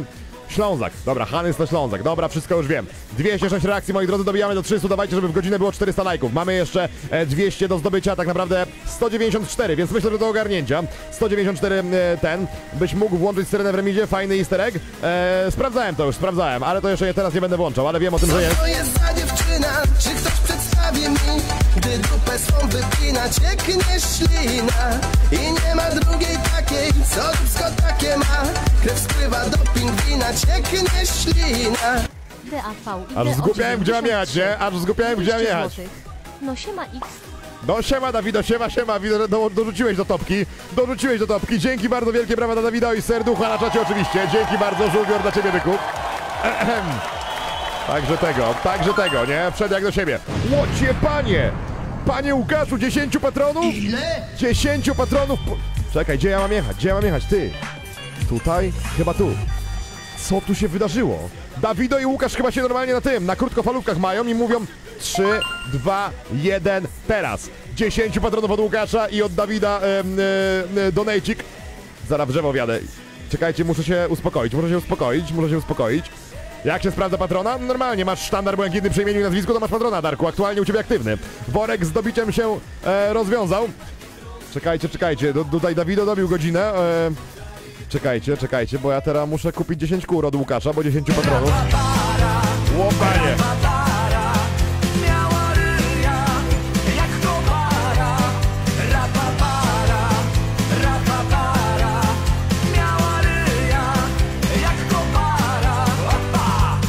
Ślązak. Dobra, Hanys to Ślązak. Dobra, wszystko już wiem. dwieście sześć reakcji, moi drodzy, dobijamy do trzystu. Dawajcie, żeby w godzinę było czterysta lajków. Mamy jeszcze e, dwieście do zdobycia, tak naprawdę sto dziewięćdziesiąt cztery, więc myślę, że do ogarnięcia. sto dziewięćdziesiąt cztery e, ten. Byś mógł włączyć syrenę w remizie, fajny easter egg. E, sprawdzałem to już, sprawdzałem, ale to jeszcze nie, teraz nie będę włączał, ale wiem o tym, że jest. Co to jest za dziewczyna? Czy ktoś przedstawi mi? Gdy dupę swą wypina, cieknie ślina. I nie ma drugiej takiej, co dupsko takie ma. Krew spływa do pingwina, cieknie ślina. D A V i Aż D O zgubiałem, gdzie mam jechać, nie? Aż zgubiałem, gdzie mam dwieście jechać. złotych. No siema X. No siema Dawido, siema, siema, widzę, że do, dorzuciłeś do topki, dorzuciłeś do topki, dzięki bardzo, wielkie brawa dla Dawida i serducha na czacie oczywiście, dzięki bardzo, żółwior dla ciebie wykup. Ehem. Także tego, także tego, nie? Wszedł jak do siebie. Łocie panie! Panie Łukaszu, dziesięciu patronów? Ile? dziesięciu patronów! Po... Czekaj, gdzie ja mam jechać, gdzie ja mam jechać, ty? Tutaj? Chyba tu. Co tu się wydarzyło? Dawido i Łukasz chyba się normalnie na tym, na krótkofalówkach mają i mówią trzy, dwa, jeden, teraz. dziesięciu patronów od Łukasza i od Dawida e, e, donejcik. Zaraz w drzewo wjadę. Czekajcie, muszę się uspokoić, muszę się uspokoić, muszę się uspokoić. Jak się sprawdza patrona? Normalnie, masz sztandar błękitny przy imieniu i nazwisku, to masz patrona, Darku. Aktualnie u ciebie aktywny. Worek z dobiciem się e, rozwiązał. Czekajcie, czekajcie, do, tutaj Dawido dobił godzinę. E, czekajcie, czekajcie, bo ja teraz muszę kupić dziesięć kur od Łukasza, bo dziesięciu patronów. Łopanie. Miała ryja, jak kowara. Rapapara, rapapara. Miała ryja, jak kowara. Opa!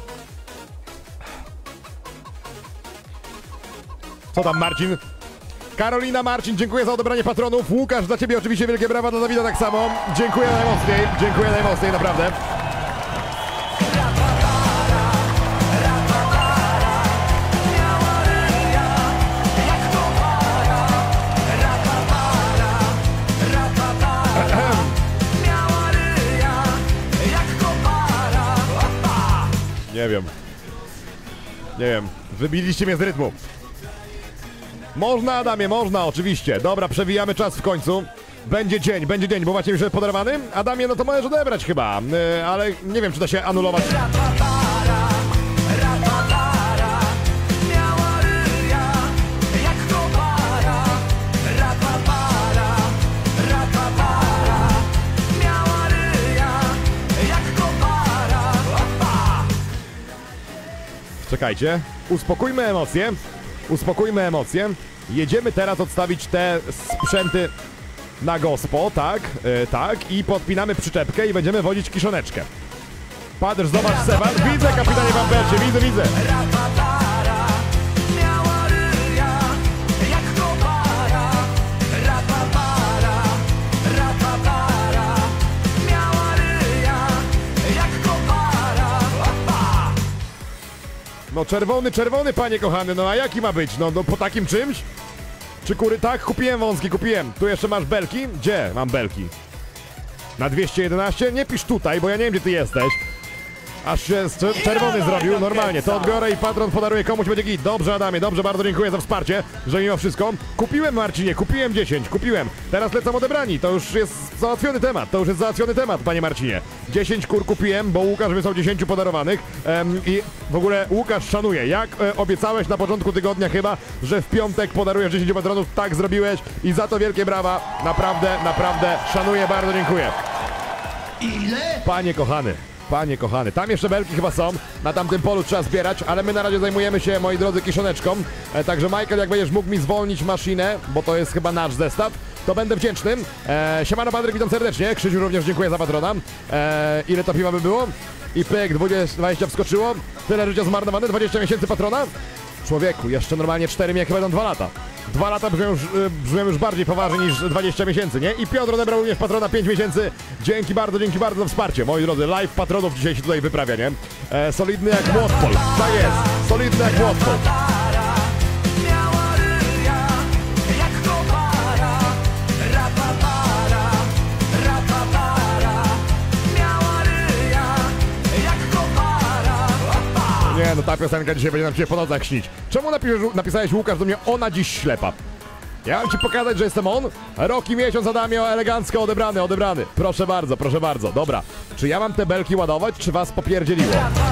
Co tam, Marcin? Karolina, Marcin, dziękuję za odebranie patronów. Łukasz, dla ciebie oczywiście wielkie brawa, dla Dawida tak samo. Dziękuję najmocniej, dziękuję najmocniej, naprawdę. Miała ryja, jak kowara. Rapapara, rapapara. Miała ryja, jak kowara. Opa! Nie wiem. Nie wiem. Wybiliście mnie z rytmu. Można, Adamie, można, oczywiście. Dobra, przewijamy czas w końcu. Będzie dzień, będzie dzień, bo macie już podarowany? Adamie, no to możesz odebrać chyba, yy, ale nie wiem, czy da się anulować. Rapapara, rapapara. Miała ryja, jak kowara. Rapapara, rapapara. Miała ryja, jak kowara. Opa! Czekajcie, uspokójmy emocje. Uspokójmy emocje. Jedziemy teraz odstawić te sprzęty na gospo, tak, yy, tak, i podpinamy przyczepkę i będziemy wozić kiszoneczkę. Patrz, zobacz, Seban, widzę, kapitanie Bambercie, widzę, widzę. Rapapara, miała ryja, jak kowara. Rapapara, rapapara. Miała ryja, jak kowara. Opa! No czerwony, czerwony, panie kochany, no a jaki ma być? No, no po takim czymś? Czy kury? Tak, kupiłem wąski, kupiłem. Tu jeszcze masz belki? Gdzie mam belki? Na dwieście jedenaście? Nie pisz tutaj, bo ja nie wiem, gdzie ty jesteś. Aż się czerwony zrobił, normalnie. To odbiorę i patron podaruje komuś, będzie git. Dobrze, Adamie, dobrze, bardzo dziękuję za wsparcie, że mimo wszystko. Kupiłem, Marcinie, kupiłem dziesięć, kupiłem. Teraz lecą odebrani, to już jest załatwiony temat, to już jest załatwiony temat, panie Marcinie. dziesięć kur kupiłem, bo Łukasz wysłał dziesięć podarowanych um, i w ogóle Łukasz szanuje. Jak e, obiecałeś na początku tygodnia chyba, że w piątek podarujesz dziesięć patronów, tak zrobiłeś i za to wielkie brawa. Naprawdę, naprawdę szanuję, bardzo dziękuję. Ile? Panie kochany. Panie kochany, tam jeszcze belki chyba są, na tamtym polu trzeba zbierać, ale my na razie zajmujemy się, moi drodzy, kiszoneczką. E, także Michael, jak będziesz mógł mi zwolnić maszynę, bo to jest chyba nasz zestaw, to będę wdzięczny. E, siemano Patryk, witam serdecznie. Krzysiu również dziękuję za patrona. E, ile to piwa by było? I pyk, dwadzieścia, dwadzieścia wskoczyło. Tyle życia zmarnowane, dwadzieścia miesięcy patrona. Człowieku, jeszcze normalnie cztery miechy będą dwa lata. Dwa lata brzmią już, brzmią już bardziej poważnie niż dwadzieścia miesięcy, nie? I Piotr odebrał również patrona pięć miesięcy. Dzięki bardzo, dzięki bardzo za wsparcie. Moi drodzy, live patronów dzisiaj się tutaj wyprawia, nie? E, solidny jak Młotpol. Tak jest, solidny jak Młotpol. Miała ryja, jak kowara. Rapapara, rapapara. Miała ryja, jak kowara. Opa! Nie, no ta piosenka dzisiaj będzie nam się po nocach śnić. Czemu napisz, napisałeś, Łukasz, do mnie, ona dziś ślepa? Ja mam ci pokazać, że jestem on. Rok i miesiąc Adamio, elegancko odebrany, odebrany. Proszę bardzo, proszę bardzo. Dobra. Czy ja mam te belki ładować, czy was popierdzieliło?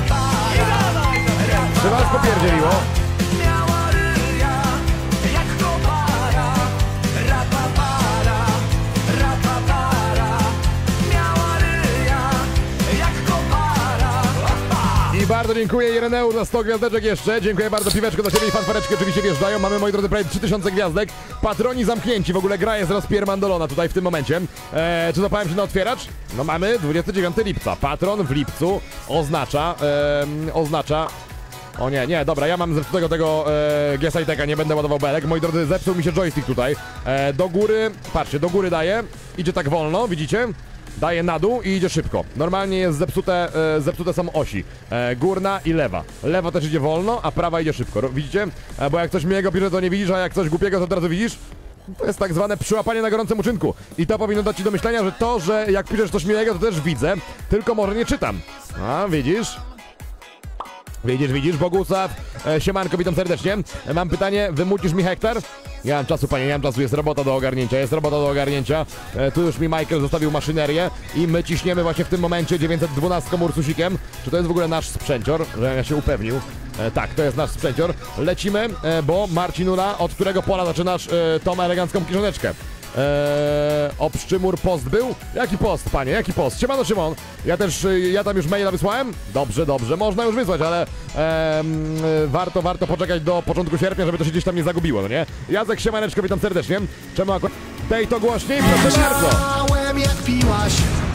Czy was popierdzieliło? Miała ryja, jak kopara, rapapara, rapapara. Miała ryja, jak kopara. I bardzo dziękuję Ireneu za sto gwiazdeczek jeszcze. Dziękuję bardzo, piweczko do ciebie i fanfareczki oczywiście wjeżdżają. Mamy, moi drodzy, prawie trzy tysiące gwiazdek. Patroni zamknięci, w ogóle gra jest rozpiermandolona tutaj w tym momencie. Eee, czy zapałem się na otwieracz? No mamy dwudziestego dziewiątego lipca. Patron w lipcu oznacza, eee, oznacza... O nie, nie, dobra, ja mam zepsutego tego e, G S I Teka, nie będę ładował belek. Moi drodzy, zepsuł mi się joystick tutaj. E, do góry, patrzcie, do góry daje. Idzie tak wolno, widzicie? Daje na dół i idzie szybko. Normalnie jest zepsute, e, zepsute są osi. E, górna i lewa. Lewa też idzie wolno, a prawa idzie szybko. Ro, widzicie? E, bo jak coś miłego pisze, to nie widzisz, a jak coś głupiego, to od razu widzisz. To jest tak zwane przyłapanie na gorącym uczynku. I to powinno dać ci do myślenia, że to, że jak piszesz coś miłego, to też widzę, tylko może nie czytam. A, widzisz? Widzisz, widzisz, Bogusław, e, siemanko, witam serdecznie. E, mam pytanie, wymucisz mi hektar? Nie mam czasu, panie, nie mam czasu, jest robota do ogarnięcia, jest robota do ogarnięcia. E, tu już mi Michael zostawił maszynerię i my ciśniemy właśnie w tym momencie dziewięćset dwanaście Ursusikiem. Czy to jest w ogóle nasz sprzęcior, że ja się upewnił? E, tak, to jest nasz sprzęcior. Lecimy, e, bo Marcinula, od którego pola zaczynasz e, tą elegancką kiszoneczkę? Eee, obszczymur post był? Jaki post, panie, jaki post? Siemano, Szymon. Ja też, y, ja tam już maila wysłałem? Dobrze, dobrze, można już wysłać, ale e, warto, warto poczekać do początku sierpnia, żeby to się gdzieś tam nie zagubiło, no nie? Jacek, siemaneczko, witam serdecznie. Czemu akurat... Dej to głośniej, proszę bardzo. Widziałem, jak piłaś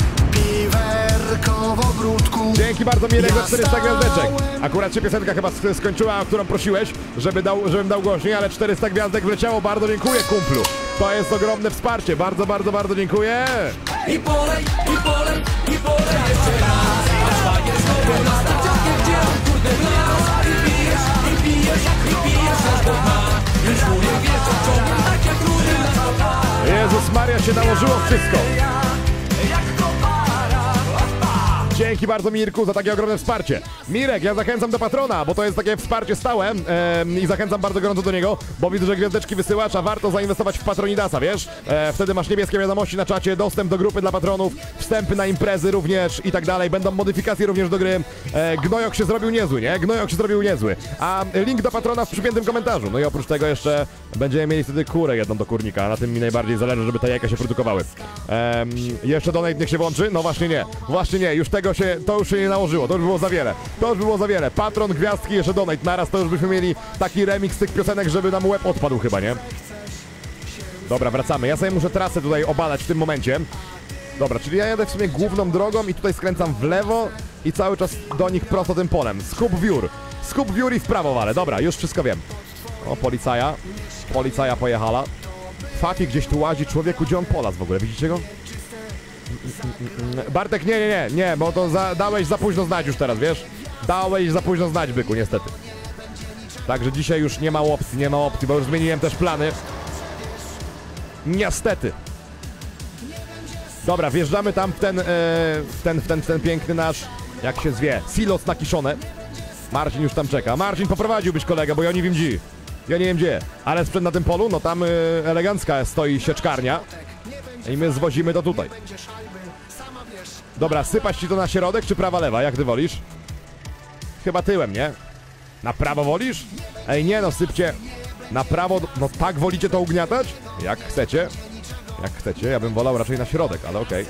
piwerko w ogródku. Dzięki bardzo, Mirek, za czterysta gwiazdeczek. Akurat się piosenka chyba sk- skończyła, o którą prosiłeś, żeby dał, żebym dał głośniej, ale czterysta gwiazdek wleciało. Bardzo dziękuję, kumplu. To jest ogromne wsparcie. Bardzo, bardzo, bardzo dziękuję. I polej, i polej, i polej jeszcze raz. A szwagier znowu na stacjach, gdzie on kurde las. I pijesz, i pijesz, i pijesz aż do dna. Już mu nie wierzę, ciągle tak jak rudy na stopa. Jezus Maria, się nałożyło wszystko. Jak kopara. Dzięki bardzo, Mirku, za takie ogromne wsparcie. Mirek, ja zachęcam do patrona, bo to jest takie wsparcie stałe e, i zachęcam bardzo gorąco do niego, bo widzę, że gwiazdeczki wysyłasz, a warto zainwestować w Patronidasa, wiesz? E, wtedy masz niebieskie wiadomości na czacie, dostęp do grupy dla patronów, wstępy na imprezy również i tak dalej. Będą modyfikacje również do gry. E, Gnojok się zrobił niezły, nie? Gnojok się zrobił niezły. A link do patrona w przypiętym komentarzu. No i oprócz tego jeszcze będziemy mieli wtedy kurę jedną do kurnika. Na tym mi najbardziej zależy, żeby te jajka się produkowały. E, jeszcze donate niech się włączy? No właśnie nie. Właśnie nie. Już tego się, to już się nie nałożyło. To już było za wiele. To już było za wiele. Patron, gwiazdki, jeszcze donate. Naraz to już byśmy mieli taki remix tych piosenek, żeby nam łeb odpadł chyba, nie? Dobra, wracamy. Ja sobie muszę trasę tutaj obalać w tym momencie. Dobra, czyli ja jadę w sumie główną drogą i tutaj skręcam w lewo i cały czas do nich prosto tym polem. Skup wiór. Skup wiór i w prawo wale. Dobra, już wszystko wiem. O, policaja. Policaja pojechała. Faki gdzieś tu łazi. Człowieku, gdzie on polas w ogóle? Widzicie go? Bartek, nie, nie, nie, nie, bo to za, dałeś za późno znać już teraz, wiesz? Dałeś za późno znać, byku, niestety. Także dzisiaj już nie ma opcji, nie ma opcji, bo już zmieniłem też plany. Niestety. Dobra, wjeżdżamy tam w ten, e, w ten, w ten, w ten piękny nasz, jak się zwie, silos na kiszone. Marcin już tam czeka. Marcin, poprowadziłbyś kolegę, bo ja nie wiem gdzie. Ja nie wiem gdzie. Ale sprzęt na tym polu, no tam e, elegancka stoi sieczkarnia. I my zwozimy to tutaj. Dobra, sypać ci to na środek, czy prawa, lewa? Jak ty wolisz? Chyba tyłem, nie? Na prawo wolisz? Ej, nie no, sypcie na prawo. No tak wolicie to ugniatać? Jak chcecie. Jak chcecie, ja bym wolał raczej na środek, ale okej.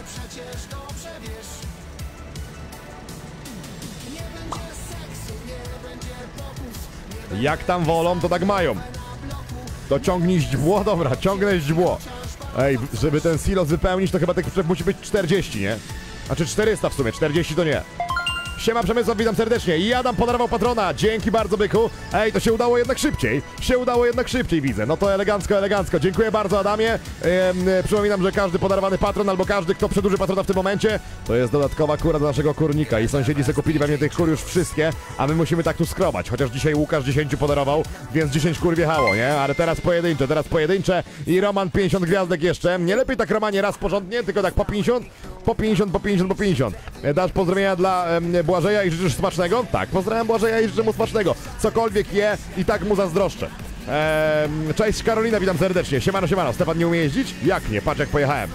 Jak tam wolą, to tak mają. To ciągnij źdźbło, dobra, ciągnę źdźbło. Ej, żeby ten silos wypełnić, to chyba tych przyczep musi być czterdzieści, nie? Znaczy czterysta w sumie, czterdzieści to nie. Siema Przemysław, witam serdecznie. I Adam podarował patrona. Dzięki bardzo, byku. Ej, to się udało jednak szybciej. Się udało jednak szybciej, widzę. No to elegancko, elegancko. Dziękuję bardzo, Adamie. Ehm, przypominam, że każdy podarowany patron albo każdy, kto przedłuży patrona w tym momencie, to jest dodatkowa kura do naszego kurnika. I sąsiedzi sobie kupili pewnie tych kur już wszystkie, a my musimy tak tu skrobać. Chociaż dzisiaj Łukasz dziesięć podarował, więc dziesięć kur wjechało, nie? Ale teraz pojedyncze, teraz pojedyncze. I Roman pięćdziesiąt gwiazdek jeszcze. Nie lepiej tak, Romanie, raz porządnie, tylko tak po pięćdziesiąt, po pięćdziesiąt, po pięćdziesiąt, po pięćdziesiąt. Dasz pozdrowienia dla em, Błażeja i życzysz smacznego? Tak, pozdrawiam Błażeja i życzę mu smacznego. Cokolwiek je i tak mu zazdroszczę. Eee, cześć Karolina, witam serdecznie. Siemano, siemano. Stefan nie umie jeździć? Jak nie? Patrz jak pojechałem.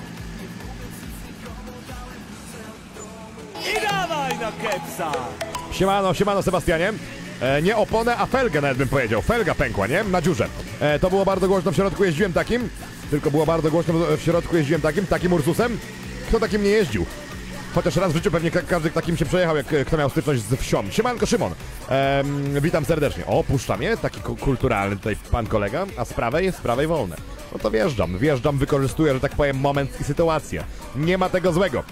I dawaj na kepsa! Siemano, siemano Sebastianie. E, nie oponę, a felgę nawet bym powiedział. Felga pękła, nie? Na dziurze. E, to było bardzo głośno, w środku jeździłem takim. Tylko było bardzo głośno, w środku jeździłem takim, takim Ursusem. Kto takim nie jeździł? Chociaż raz w życiu pewnie ka każdy takim się przejechał, jak kto miał styczność z wsią. Siemanko Szymon. E, witam serdecznie. O, puszcza mnie, taki kulturalny tutaj pan kolega. A z prawej jest z prawej wolne. No to wjeżdżam, wjeżdżam, wykorzystuję, że tak powiem, moment i sytuację. Nie ma tego złego.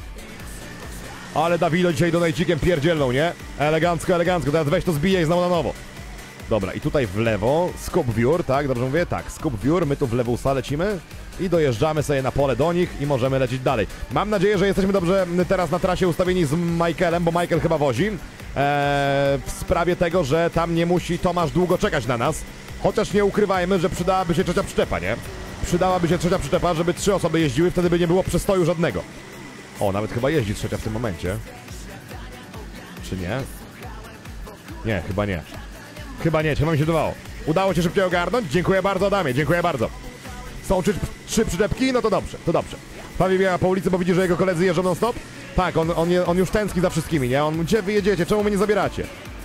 Ale Dawido dzisiaj donajcikiem pierdzielną, nie? Elegancko, elegancko. Teraz weź to zbijaj znowu na nowo. Dobra, i tutaj w lewo, scoop wiór, tak? Dobrze mówię? Tak, scoop wiór, my tu w lewusa lecimy i dojeżdżamy sobie na pole do nich i możemy lecieć dalej. Mam nadzieję, że jesteśmy dobrze teraz na trasie ustawieni z Michaelem, bo Michael chyba wozi. Eee, w sprawie tego, że tam nie musi Tomasz długo czekać na nas. Chociaż nie ukrywajmy, że przydałaby się trzecia przyczepa, nie? Przydałaby się trzecia przyczepa, żeby trzy osoby jeździły, wtedy by nie było przestoju żadnego. O, nawet chyba jeździ trzecia w tym momencie. Czy nie? Nie, chyba nie. Chyba nie, chyba mi się wydawało. Udało się szybciej ogarnąć? Dziękuję bardzo, Adamie, dziękuję bardzo. Są trzy, trzy przyczepki? No to dobrze, to dobrze. Paweł biega po ulicy, bo widzi, że jego koledzy jeżdżą non stop? Tak, on, on, on już tęskni za wszystkimi, nie? On, gdzie wy jedziecie? Czemu mnie nie zabieracie?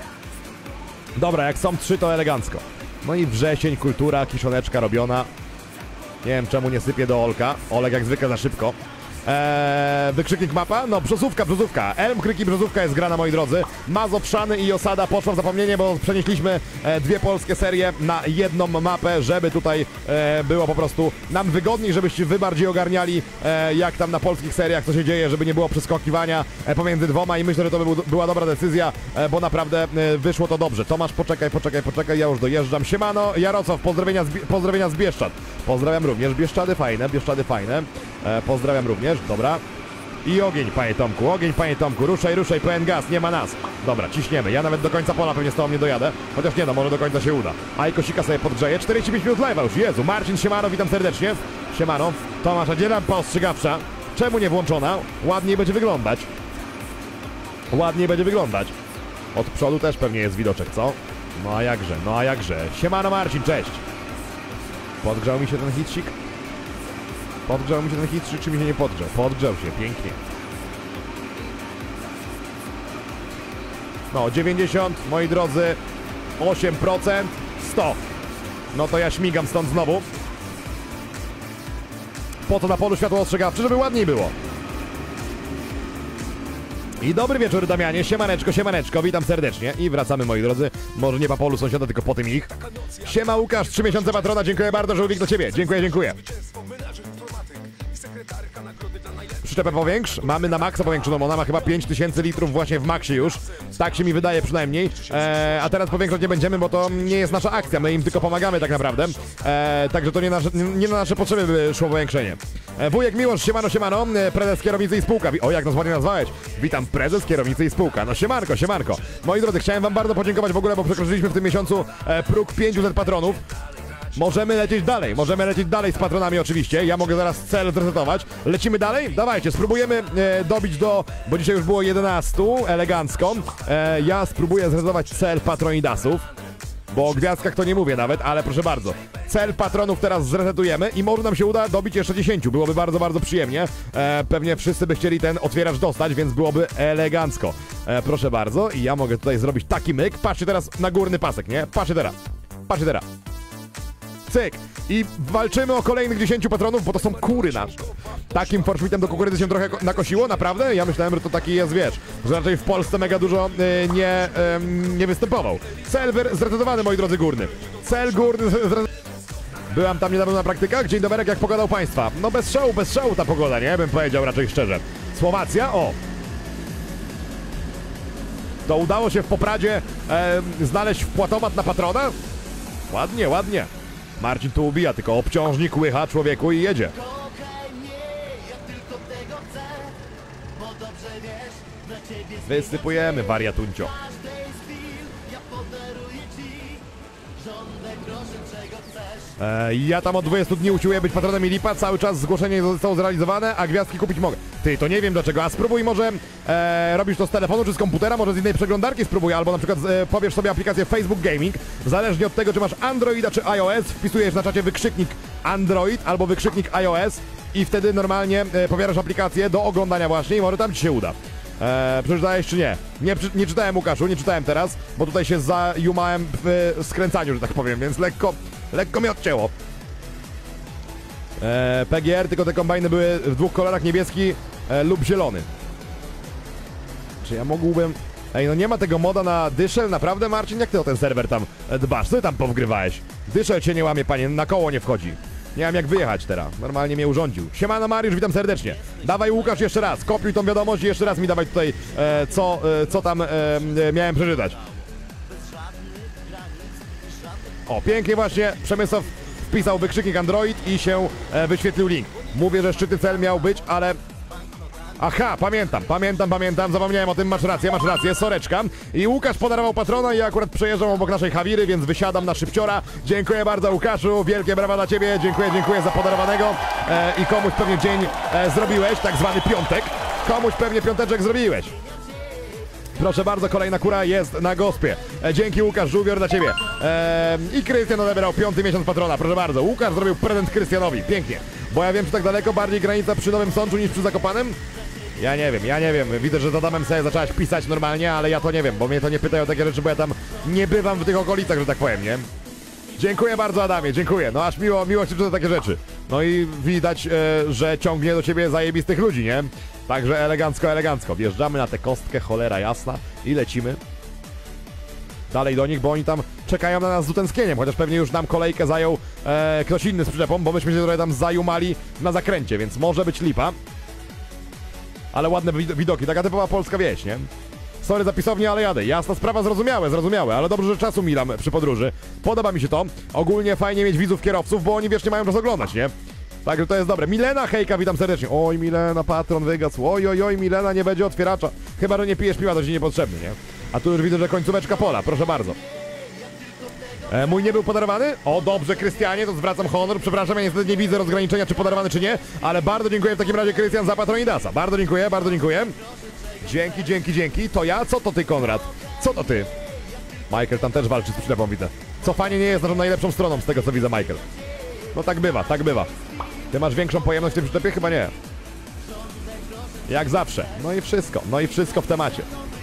Dobra, jak są trzy, to elegancko. No i wrzesień, kultura, kiszoneczka robiona. Nie wiem, czemu nie sypie do Olka. Olek jak zwykle za szybko. Eee, wykrzyknik mapa? No, brzozówka, brzozówka. Elm, Kryki, brzozówka jest grana, moi drodzy. Mazowszany i Osada poszła w zapomnienie, bo przenieśliśmy e, dwie polskie serie na jedną mapę, żeby tutaj e, było po prostu nam wygodniej, żebyście wy bardziej ogarniali, e, jak tam na polskich seriach co się dzieje, żeby nie było przeskakiwania e, pomiędzy dwoma i myślę, że to by był, była dobra decyzja, e, bo naprawdę e, wyszło to dobrze. Tomasz, poczekaj, poczekaj, poczekaj, ja już dojeżdżam. Siemano, Jarosław, pozdrowienia z, pozdrowienia z Bieszczad. Pozdrawiam również, Bieszczady fajne, Bieszczady fajne. E, pozdrawiam również, dobra. I ogień, panie Tomku, ogień, panie Tomku, ruszaj, ruszaj, pełen gaz, nie ma nas. Dobra, ciśniemy, ja nawet do końca pola pewnie z tobą nie dojadę, chociaż nie no, może do końca się uda. A i Kosika sobie podgrzeje, czterdzieści pięć minut live'a już, Jezu. Marcin, siemano, witam serdecznie. Siemano, Tomasz, a gdzie lampa ostrzegawcza? Czemu nie włączona? Ładniej będzie wyglądać. Ładniej będzie wyglądać. Od przodu też pewnie jest widoczek, co? No a jakże, no a jakże. Siemano Marcin, cześć. Podgrzał mi się ten hitsik? Podgrzał mi się ten hit, czy, czy mi się nie podgrzał? Podgrzał się, pięknie. No, dziewięćdziesiąt, moi drodzy, osiem procent, sto. No to ja śmigam stąd znowu. Po to na polu światło ostrzegawcze, żeby ładniej było. I dobry wieczór, Damianie, siemaneczko, siemaneczko, witam serdecznie i wracamy, moi drodzy, może nie po polu sąsiada, tylko po tym ich. Siema Łukasz, trzy miesiące patrona, dziękuję bardzo, żółwik do ciebie, dziękuję, dziękuję. Przyczepę powiększ, mamy na maksa powiększoną, ona ma chyba pięć tysięcy litrów właśnie w maksie już, tak się mi wydaje przynajmniej, eee, a teraz powiększać nie będziemy, bo to nie jest nasza akcja, my im tylko pomagamy tak naprawdę, eee, także to nie, nasze, nie na nasze potrzeby by szło powiększenie. Eee, wujek Miłosz, siemano, siemano, prezes kierownicy i spółka, o jak nas ładnie nazwałeś, witam prezes kierownicy i spółka, no siemanko, siemanko. Moi drodzy, chciałem wam bardzo podziękować w ogóle, bo przekroczyliśmy w tym miesiącu e, próg pięciuset patronów. Możemy lecieć dalej, możemy lecieć dalej z patronami oczywiście, ja mogę zaraz cel zresetować. Lecimy dalej? Dawajcie, spróbujemy e, dobić do, bo dzisiaj już było jedenaście, elegancko. E, ja spróbuję zresetować cel patronidasów, bo o gwiazdkach to nie mówię nawet, ale proszę bardzo. Cel patronów teraz zresetujemy i może nam się uda dobić jeszcze dziesięć, byłoby bardzo, bardzo przyjemnie. E, pewnie wszyscy by chcieli ten otwieracz dostać, więc byłoby elegancko. E, proszę bardzo i ja mogę tutaj zrobić taki myk, patrzcie teraz na górny pasek, nie? Patrzcie teraz, patrzcie teraz. Cyk. I walczymy o kolejnych dziesięciu patronów, bo to są kury nasze. Takim forszmitem do kukurydzy się trochę nakosiło, naprawdę? Ja myślałem, że to taki jest, wiesz, że raczej w Polsce mega dużo y, nie, y, nie występował. Cel zresetowany, moi drodzy, górny. Cel górny zresetowany. Byłam tam niedawno na praktykach, dzień dobry, jak pogoda u państwa. No bez szału, bez szału ta pogoda, nie? Bym powiedział raczej szczerze. Słowacja, o! To udało się w Popradzie e, znaleźć wpłatomat na patrona? Ładnie, ładnie. Marcin tu ubija, tylko obciążnik łycha człowieku i jedzie. Wysypujemy, wariatuncio. E, ja tam od dwudziestu dni usiłuję być patronem Ilipa, cały czas zgłoszenie nie zostało zrealizowane, a gwiazdki kupić mogę. Ty, to nie wiem dlaczego, a spróbuj może e, robisz to z telefonu czy z komputera, może z innej przeglądarki spróbuj, albo na przykład e, pobierz sobie aplikację Facebook Gaming, zależnie od tego czy masz Androida czy iOS, wpisujesz na czacie wykrzyknik Android albo wykrzyknik iOS i wtedy normalnie e, pobierasz aplikację do oglądania właśnie i może tam ci się uda. Eee, przeczytałeś czy nie? Nie, nie czytałem, Łukaszu, nie czytałem teraz, bo tutaj się zajumałem w e, skręcaniu, że tak powiem, więc lekko, lekko mnie odcięło. Eee, P G R, tylko te kombajny były w dwóch kolorach, niebieski e, lub zielony. Czy ja mógłbym... Ej, no nie ma tego moda na dyszel, naprawdę, Marcin? Jak ty o ten serwer tam dbasz? Co ty tam powgrywałeś? Dyszel cię nie łamie, panie, na koło nie wchodzi. Nie wiem jak wyjechać teraz, normalnie mnie urządził. Siemano Mariusz, witam serdecznie. Dawaj Łukasz jeszcze raz, kopiuj tą wiadomość i jeszcze raz mi dawaj tutaj e, co, e, co tam e, miałem przeczytać. O, pięknie właśnie Przemysław wpisał wykrzyknik Android i się e, wyświetlił link. Mówię, że szczytny cel miał być, ale... Aha, pamiętam, pamiętam, pamiętam, zapomniałem o tym, masz rację, masz rację, soreczka. I Łukasz podarował patrona i ja akurat przejeżdżam obok naszej Hawiry, więc wysiadam na szybciora. Dziękuję bardzo Łukaszu, wielkie brawa dla ciebie, dziękuję, dziękuję za podarowanego. E, I komuś pewnie dzień e, zrobiłeś, tak zwany piątek. Komuś pewnie piąteczek zrobiłeś. Proszę bardzo, kolejna kura jest na gospie. E, dzięki Łukasz, żółwior dla ciebie. E, I Krystian odebrał piąty miesiąc patrona, proszę bardzo. Łukasz zrobił prezent Krystianowi, pięknie. Bo ja wiem, czy tak daleko bardziej granica przy Nowym Sączu niż przy Zakopanem? Ja nie wiem, ja nie wiem. Widzę, że z Adamem sobie zaczęłaś pisać normalnie, ale ja to nie wiem, bo mnie to nie pytają o takie rzeczy, bo ja tam nie bywam w tych okolicach, że tak powiem, nie? Dziękuję bardzo Adamie, dziękuję. No aż miło, miło się czyta takie rzeczy. No i widać, e, że ciągnie do ciebie zajebistych ludzi, nie? Także elegancko, elegancko. Wjeżdżamy na tę kostkę, cholera jasna i lecimy dalej do nich, bo oni tam czekają na nas z utęsknieniem, chociaż pewnie już nam kolejkę zajął e, ktoś inny z przyczepą, bo myśmy się trochę tam zajumali na zakręcie, więc może być lipa. Ale ładne widoki, taka typowa polska wieś, nie? Sorry za pisownię, ale jadę. Jasna sprawa, zrozumiałe, zrozumiałe, ale dobrze, że czasu milam przy podróży. Podoba mi się to. Ogólnie fajnie mieć widzów kierowców, bo oni wiecznie mają czas oglądać, nie? Także to jest dobre. Milena, hejka, witam serdecznie. Oj, Milena, patron wygasł. Oj, oj, oj, Milena, nie będzie otwieracza. Chyba, że nie pijesz piwa, to ci niepotrzebny, nie? A tu już widzę, że końcóweczka pola, proszę bardzo. E, mój nie był podarowany? O, dobrze, Krystianie, to zwracam honor. Przepraszam, ja niestety nie widzę rozgraniczenia, czy podarowany, czy nie, ale bardzo dziękuję w takim razie, Krystian, za patronidasa. Bardzo dziękuję, bardzo dziękuję. Dzięki, dzięki, dzięki. To ja? Co to ty, Konrad? Co to ty? Michael tam też walczy z przyczepą, widzę. Cofanie nie jest naszą najlepszą stroną, z tego co widzę, Michael. No tak bywa, tak bywa. Ty masz większą pojemność w tym przyczepie? Chyba nie. Jak zawsze. No i wszystko, no i wszystko w temacie.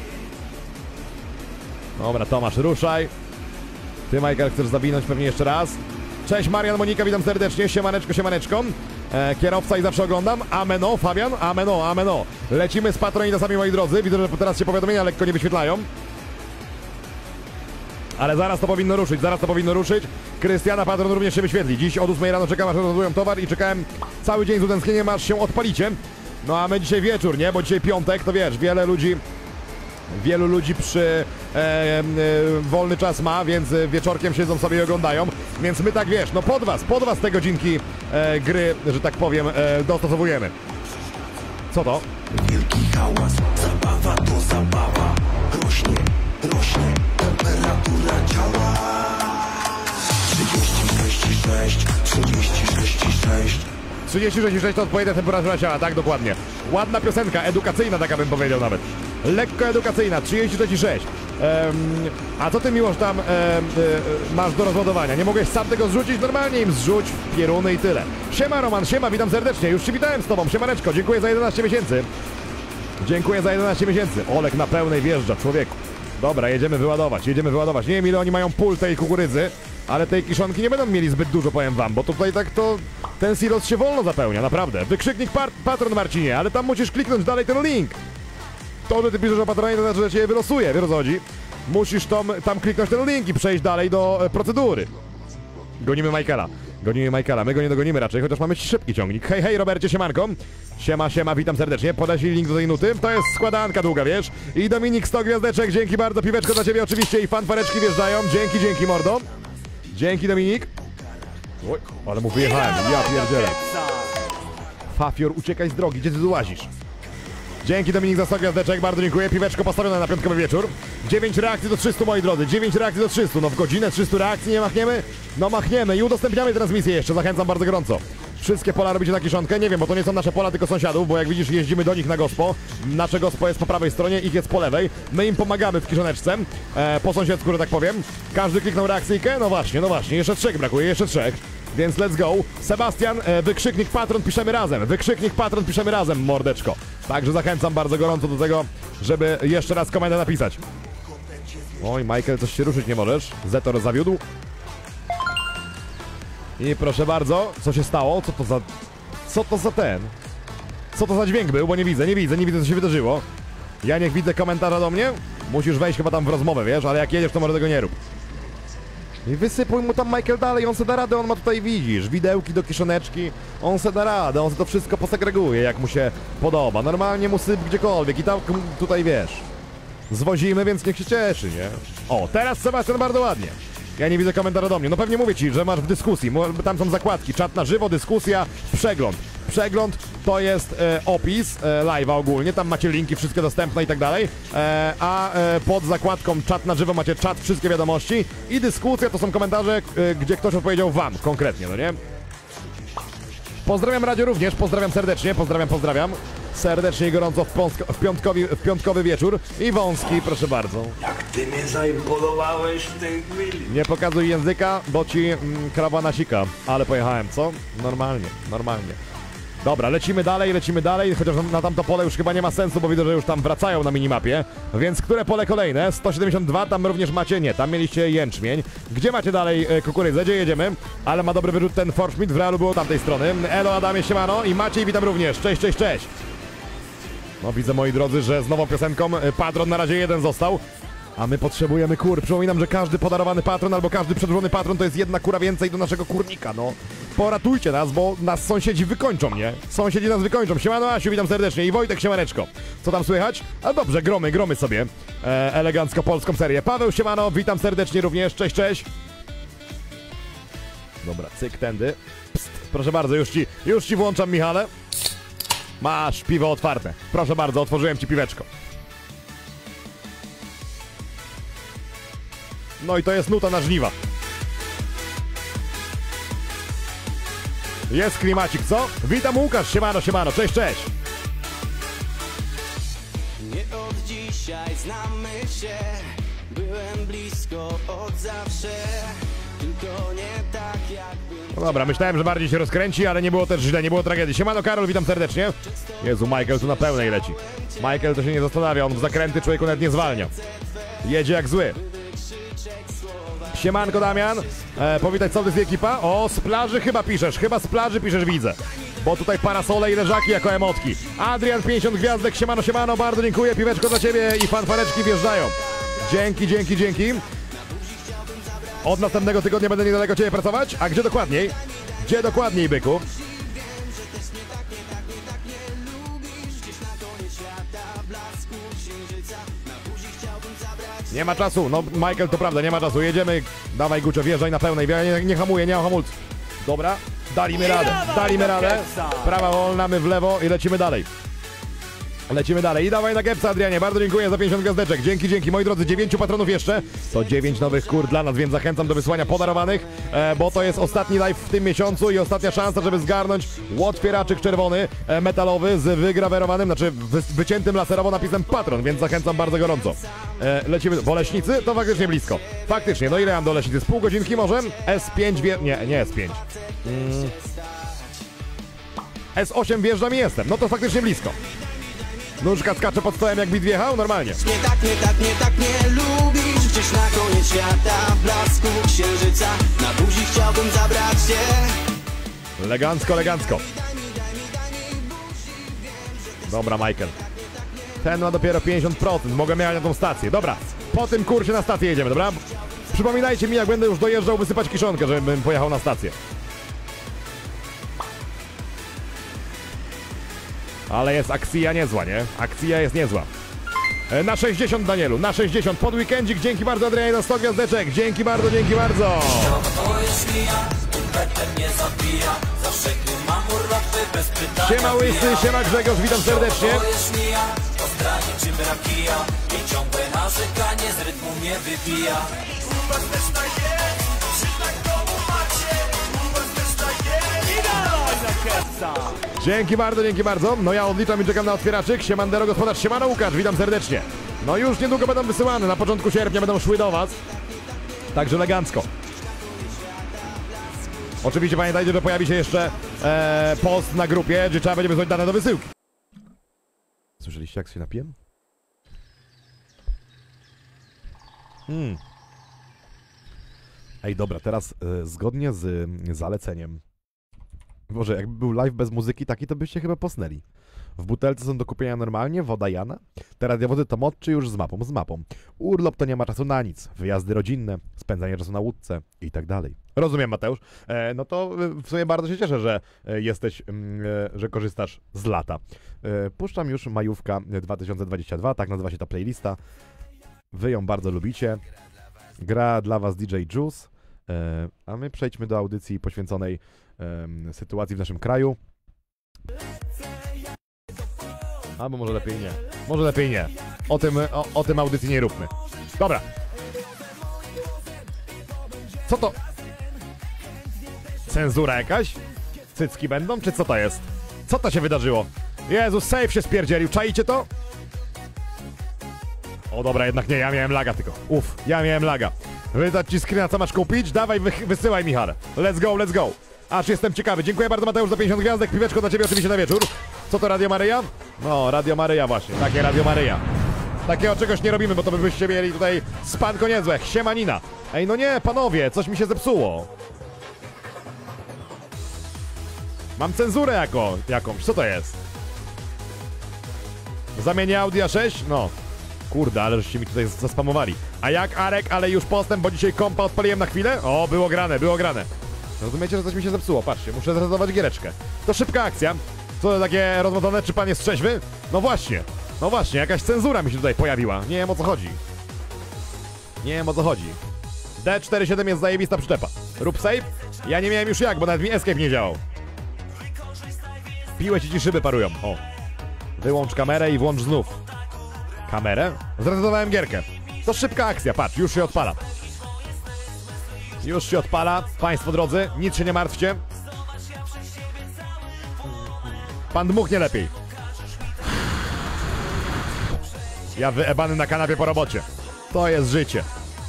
Dobra, Tomasz, ruszaj. Ty, Michael, chcesz zawinąć pewnie jeszcze raz. Cześć, Marian, Monika, witam serdecznie. Siemaneczko, siemaneczko. E, kierowca i zawsze oglądam. Ameno, Fabian, ameno, ameno. Lecimy z patronidasami, moi drodzy. Widzę, że teraz się powiadomienia lekko nie wyświetlają. Ale zaraz to powinno ruszyć, zaraz to powinno ruszyć. Krystiana patron również się wyświetli. Dziś od ósmej rano czekam, aż rozładują towar i czekałem cały dzień z utęsknieniem, aż się odpalicie. No a my dzisiaj wieczór, nie? Bo dzisiaj piątek, to wiesz, wiele ludzi... Wielu ludzi przy e, e, wolny czas ma, więc wieczorkiem siedzą sobie i oglądają. Więc my tak, wiesz, no pod was, pod was te godzinki e, gry, że tak powiem, e, dostosowujemy. Co to? Wielki hałas, zabawa to zabawa. Rośnie, rośnie temperatura ciała. trzydzieści sześć i sześć, trzydzieści sześć i sześć. trzydzieści sześć i sześć to odpowiednia temperatura ciała, tak dokładnie. Ładna piosenka, edukacyjna taka bym powiedział nawet. Lekko edukacyjna, trzydzieści sześć i sześć. Um, a co ty, Miłosz, tam um, um, masz do rozładowania? Nie mogłeś sam tego zrzucić? Normalnie im zrzuć w pieruny i tyle. Siema Roman, siema, witam serdecznie. Już się witałem z tobą, siemaneczko, dziękuję za jedenaście miesięcy. Dziękuję za jedenaście miesięcy. Olek na pełnej wjeżdża, człowieku. Dobra, jedziemy wyładować, jedziemy wyładować. Nie wiem, ile oni mają pól tej kukurydzy, ale tej kiszonki nie będą mieli zbyt dużo, powiem wam, bo tutaj tak to... Ten silos się wolno zapełnia, naprawdę. Wykrzyknik patron, Marcinie, ale tam musisz kliknąć dalej ten link. To, że ty piszesz o patronie, to znaczy, że cię wylosuje, wiesz o co chodzi? Musisz tam, tam kliknąć ten link i przejść dalej do e, procedury. Gonimy Michaela. Gonimy Michaela, my go nie dogonimy raczej, chociaż mamy szybki ciągnik. Hej, hej, Robercie, siemanko. Siema, siema, witam serdecznie. Podeślij link do tej nuty. To jest składanka długa, wiesz? I Dominik, sto gwiazdeczek, dzięki bardzo. Piweczko dla ciebie oczywiście i fanfareczki wjeżdżają. Dzięki, dzięki, mordo. Dzięki, Dominik. Oj, ale mu wyjechałem, ja pierdzielę. Fafior, uciekaj z drogi, gdzie ty tu łazisz? Dzięki Dominik za sto gwiazdeczek, bardzo dziękuję. Piweczko postawione na piątkowy wieczór. dziewięć reakcji do trzystu, moi drodzy. dziewięć reakcji do trzystu. No w godzinę trzystu reakcji nie machniemy? No machniemy i udostępniamy transmisję jeszcze. Zachęcam bardzo gorąco. Wszystkie pola robicie na kiszonkę? Nie wiem, bo to nie są nasze pola, tylko sąsiadów, bo jak widzisz jeździmy do nich na gospo. Nasze gospo jest po prawej stronie, ich jest po lewej. My im pomagamy w kiszoneczce, e, po sąsiedzku, że tak powiem. Każdy kliknął reakcyjkę? No właśnie, no właśnie. Jeszcze trzech brakuje, jeszcze trzech. Więc let's go. Sebastian, e, wykrzyknik patron, piszemy razem. Wykrzyknik patron, piszemy razem, mordeczko. Także zachęcam bardzo gorąco do tego, żeby jeszcze raz komentarz napisać. Oj, Michael, coś się ruszyć nie możesz. Zetor zawiódł. I proszę bardzo, co się stało? Co to za... Co to za ten? Co to za dźwięk był? Bo nie widzę, nie widzę, nie widzę, co się wydarzyło. Ja niech widzę komentarza do mnie. Musisz wejść chyba tam w rozmowę, wiesz? Ale jak jedziesz, to może tego nie rób. I wysypuj mu tam, Michael, dalej, on se da radę, on ma tutaj, widzisz, widełki do kiszoneczki, on se da radę, on se to wszystko posegreguje, jak mu się podoba. Normalnie mu syp gdziekolwiek i tam tutaj, wiesz, zwozimy, więc niech się cieszy, nie? O, teraz Sebastian bardzo ładnie. Ja nie widzę komentarza do mnie. No pewnie mówię ci, że masz w dyskusji. Tam są zakładki. Czat na żywo, dyskusja, przegląd. Przegląd to jest e, opis e, live'a ogólnie. Tam macie linki, wszystkie dostępne i tak dalej. E, a e, pod zakładką czat na żywo macie czat, wszystkie wiadomości. I dyskusja to są komentarze, e, gdzie ktoś odpowiedział wam konkretnie, no nie? Pozdrawiam Radio również, pozdrawiam serdecznie, pozdrawiam, pozdrawiam. Serdecznie i gorąco w, w, piątkowy, w piątkowy wieczór. I wąski, proszę bardzo. Jak ty mnie zaimponowałeś w tej chwili. Nie pokazuj języka, bo ci mm, krawa nasika. Ale pojechałem, co? Normalnie, normalnie. Dobra, lecimy dalej, lecimy dalej, chociaż na tamto pole już chyba nie ma sensu, bo widzę, że już tam wracają na minimapie. Więc które pole kolejne? sto siedemdziesiąt dwa, tam również macie, nie, tam mieliście jęczmień. Gdzie macie dalej e, kukurydzę? Gdzie jedziemy? Ale ma dobry wyrzut ten Forschmidt, w realu było tamtej strony. Elo, Adamie, siemano i Maciej, witam również. Cześć, cześć, cześć. No widzę, moi drodzy, że z nową piosenką e, patron na razie jeden został. A my potrzebujemy kur. Przypominam, że każdy podarowany patron albo każdy przedłużony patron to jest jedna kura więcej do naszego kurnika, no. Poratujcie nas, bo nas sąsiedzi wykończą, nie? Sąsiedzi nas wykończą. Siemano, Asiu, witam serdecznie. I Wojtek, siemaneczko. Co tam słychać? A dobrze, gromy, gromy sobie. E, elegancko polską serię. Paweł, siemano, witam serdecznie również. Cześć, cześć. Dobra, cyk, tędy. Pst, proszę bardzo, już ci, już ci włączam, Michale. Masz piwo otwarte. Proszę bardzo, otworzyłem ci piweczko. No i to jest nuta na żniwa. Jest klimacik, co? Witam, Łukasz, siemano, siemano, cześć, cześć. Nie od dzisiaj znamy się, byłem blisko od zawsze, tylko nie tak jakbym... No dobra, myślałem, że bardziej się rozkręci, ale nie było też źle, nie było tragedii. Siemano, Karol, witam serdecznie. Jezu, Michael tu na pełnej leci. Michael to się nie zastanawia, on w zakręty człowieku nawet nie zwalnia. Jedzie jak zły. Siemanko, Damian. E, powitać sołtys i ekipa. O, z plaży chyba piszesz, chyba z plaży piszesz, widzę. Bo tutaj parasole i leżaki jako emotki. Adrian, pięćdziesiąt gwiazdek, siemano, siemano, bardzo dziękuję. Piweczko dla ciebie i fanfareczki wjeżdżają. Dzięki, dzięki, dzięki. Od następnego tygodnia będę niedaleko ciebie pracować. A gdzie dokładniej? Gdzie dokładniej, byku? Nie ma czasu, no Michael, to prawda, nie ma czasu, jedziemy. Dawaj, Gucio, wjeżdżaj na pełnej, nie, nie hamuję, nie ma hamulców. Dobra, dalimy radę, dalimy radę. Prawa wolna, my w lewo i lecimy dalej. Lecimy dalej i dawaj na kepsa, Adrianie, bardzo dziękuję za pięćdziesiąt gwiazdeczek. Dzięki, dzięki, moi drodzy, dziewięciu patronów jeszcze. To dziewięć nowych kur dla nas, więc zachęcam do wysłania podarowanych, e, bo to jest ostatni live w tym miesiącu i ostatnia szansa, żeby zgarnąć łotwieraczyk czerwony, e, metalowy z wygrawerowanym, znaczy wy, wyciętym laserowo napisem patron, więc zachęcam bardzo gorąco. E, lecimy, w Oleśnicy? To faktycznie blisko. Faktycznie, no ile mam do Oleśnicy? Z pół godzinki może? S pięć, wie... nie, nie S pięć. Mm. S osiem wjeżdżam i jestem, no to faktycznie blisko. Nóżka skacze pod stołem, jak bit wjechał? Normalnie. Nie tak, nie tak, nie tak nie lubisz, gdzieś na koniec świata, w blasku księżyca, na buzi chciałbym zabrać cię. Elegancko, elegancko. Dobra, Michael. Ten ma dopiero pięćdziesiąt procent, mogę jechać na tą stację. Dobra, po tym kursie na stację jedziemy, dobra? Przypominajcie mi, jak będę już dojeżdżał, wysypać kiszonkę, żebym pojechał na stację. Ale jest akcja niezła, nie? Akcja jest niezła. E, na sześćdziesiąt, Danielu, na sześćdziesiąt. Pod weekendzik, dzięki bardzo, Adrianie, na sto gwiazdeczek. Dzięki bardzo, dzięki bardzo. To jest mija, impetem nie zabija. Zawsze gdy mam urlop, bez pytania. Siema Łysy, siema Grzegorz, witam serdecznie. To jest mija, to zdradzie czym rakija. I ciągłe narzekanie z rytmu mnie wybija. U was też tak jest, czy tak domu macie? U was też tak jest. I dawaj na kepsa. Dzięki bardzo, dzięki bardzo. No ja odliczam i czekam na otwieraczyk. Siemandero gospodarz, siemano Łukasz, witam serdecznie. No już niedługo będą wysyłane, na początku sierpnia będą szły do was. Także elegancko. Oczywiście pamiętajcie, że pojawi się jeszcze e, post na grupie, gdzie trzeba będzie wysłać dane do wysyłki. Słyszeliście, jak się napijem? Hmm. Ej, dobra, teraz e, zgodnie z e, zaleceniem. Boże, jakby był live bez muzyki taki, to byście chyba posnęli. W butelce są do kupienia normalnie, woda Jana. Te radiowody to mod, czy już z mapą? Z mapą. Urlop to nie ma czasu na nic. Wyjazdy rodzinne, spędzanie czasu na łódce i tak dalej. Rozumiem, Mateusz. E, no to w sumie bardzo się cieszę, że e, jesteś, mm, e, że korzystasz z lata. E, puszczam już majówka dwa tysiące dwudziesty drugi, tak nazywa się ta playlista. Wy ją bardzo lubicie. Gra dla was D J Juice. E, a my przejdźmy do audycji poświęconej e, sytuacji w naszym kraju. Albo może lepiej nie. Może lepiej nie. O tym, o, o tym audycji nie róbmy. Dobra. Co to? Cenzura jakaś? Cycki będą, czy co to jest? Co to się wydarzyło? Jezus, save się spierdzielił. Czaicie to? O dobra, jednak nie, ja miałem laga tylko. Uff, ja miałem laga. Wydać ci screena, co masz kupić? Dawaj, wy, wysyłaj, Michał. Let's go, let's go. Aż jestem ciekawy. Dziękuję bardzo, Mateusz, za pięćdziesiąt gwiazdek. Piweczko dla ciebie oczywiście na wieczór. Co to Radio Maryja? No, Radio Maryja właśnie. Takie Radio Maryja. Takiego czegoś nie robimy, bo to byście mieli tutaj spanko niezłe. Siemanina. Ej, no nie, panowie, coś mi się zepsuło. Mam cenzurę jako, jakąś. Co to jest? Zamienię Audi A sześć? No. Kurde, ale żeście mi tutaj zaspamowali. A jak, Arek, ale już postęp, bo dzisiaj kompa odpaliłem na chwilę? O, było grane, było grane. Rozumiecie, że coś mi się zepsuło? Patrzcie, muszę zresetować giereczkę. To szybka akcja. Co to takie rozwodzone? Czy pan jest trzeźwy? No właśnie, no właśnie, jakaś cenzura mi się tutaj pojawiła. Nie wiem, o co chodzi. Nie wiem, o co chodzi. D czterdzieści siedem jest zajebista przyczepa. Rób save? Ja nie miałem już jak, bo nawet mi escape nie działał. Piłe ci ci szyby parują. O. Wyłącz kamerę i włącz znów. Kamerę? Zresetowałem gierkę. To szybka akcja, patrz, już się odpala. Już się odpala. Państwo drodzy, nic się nie martwcie. Pan dmuchnie lepiej. Ja wyebany na kanapie po robocie. To jest życie.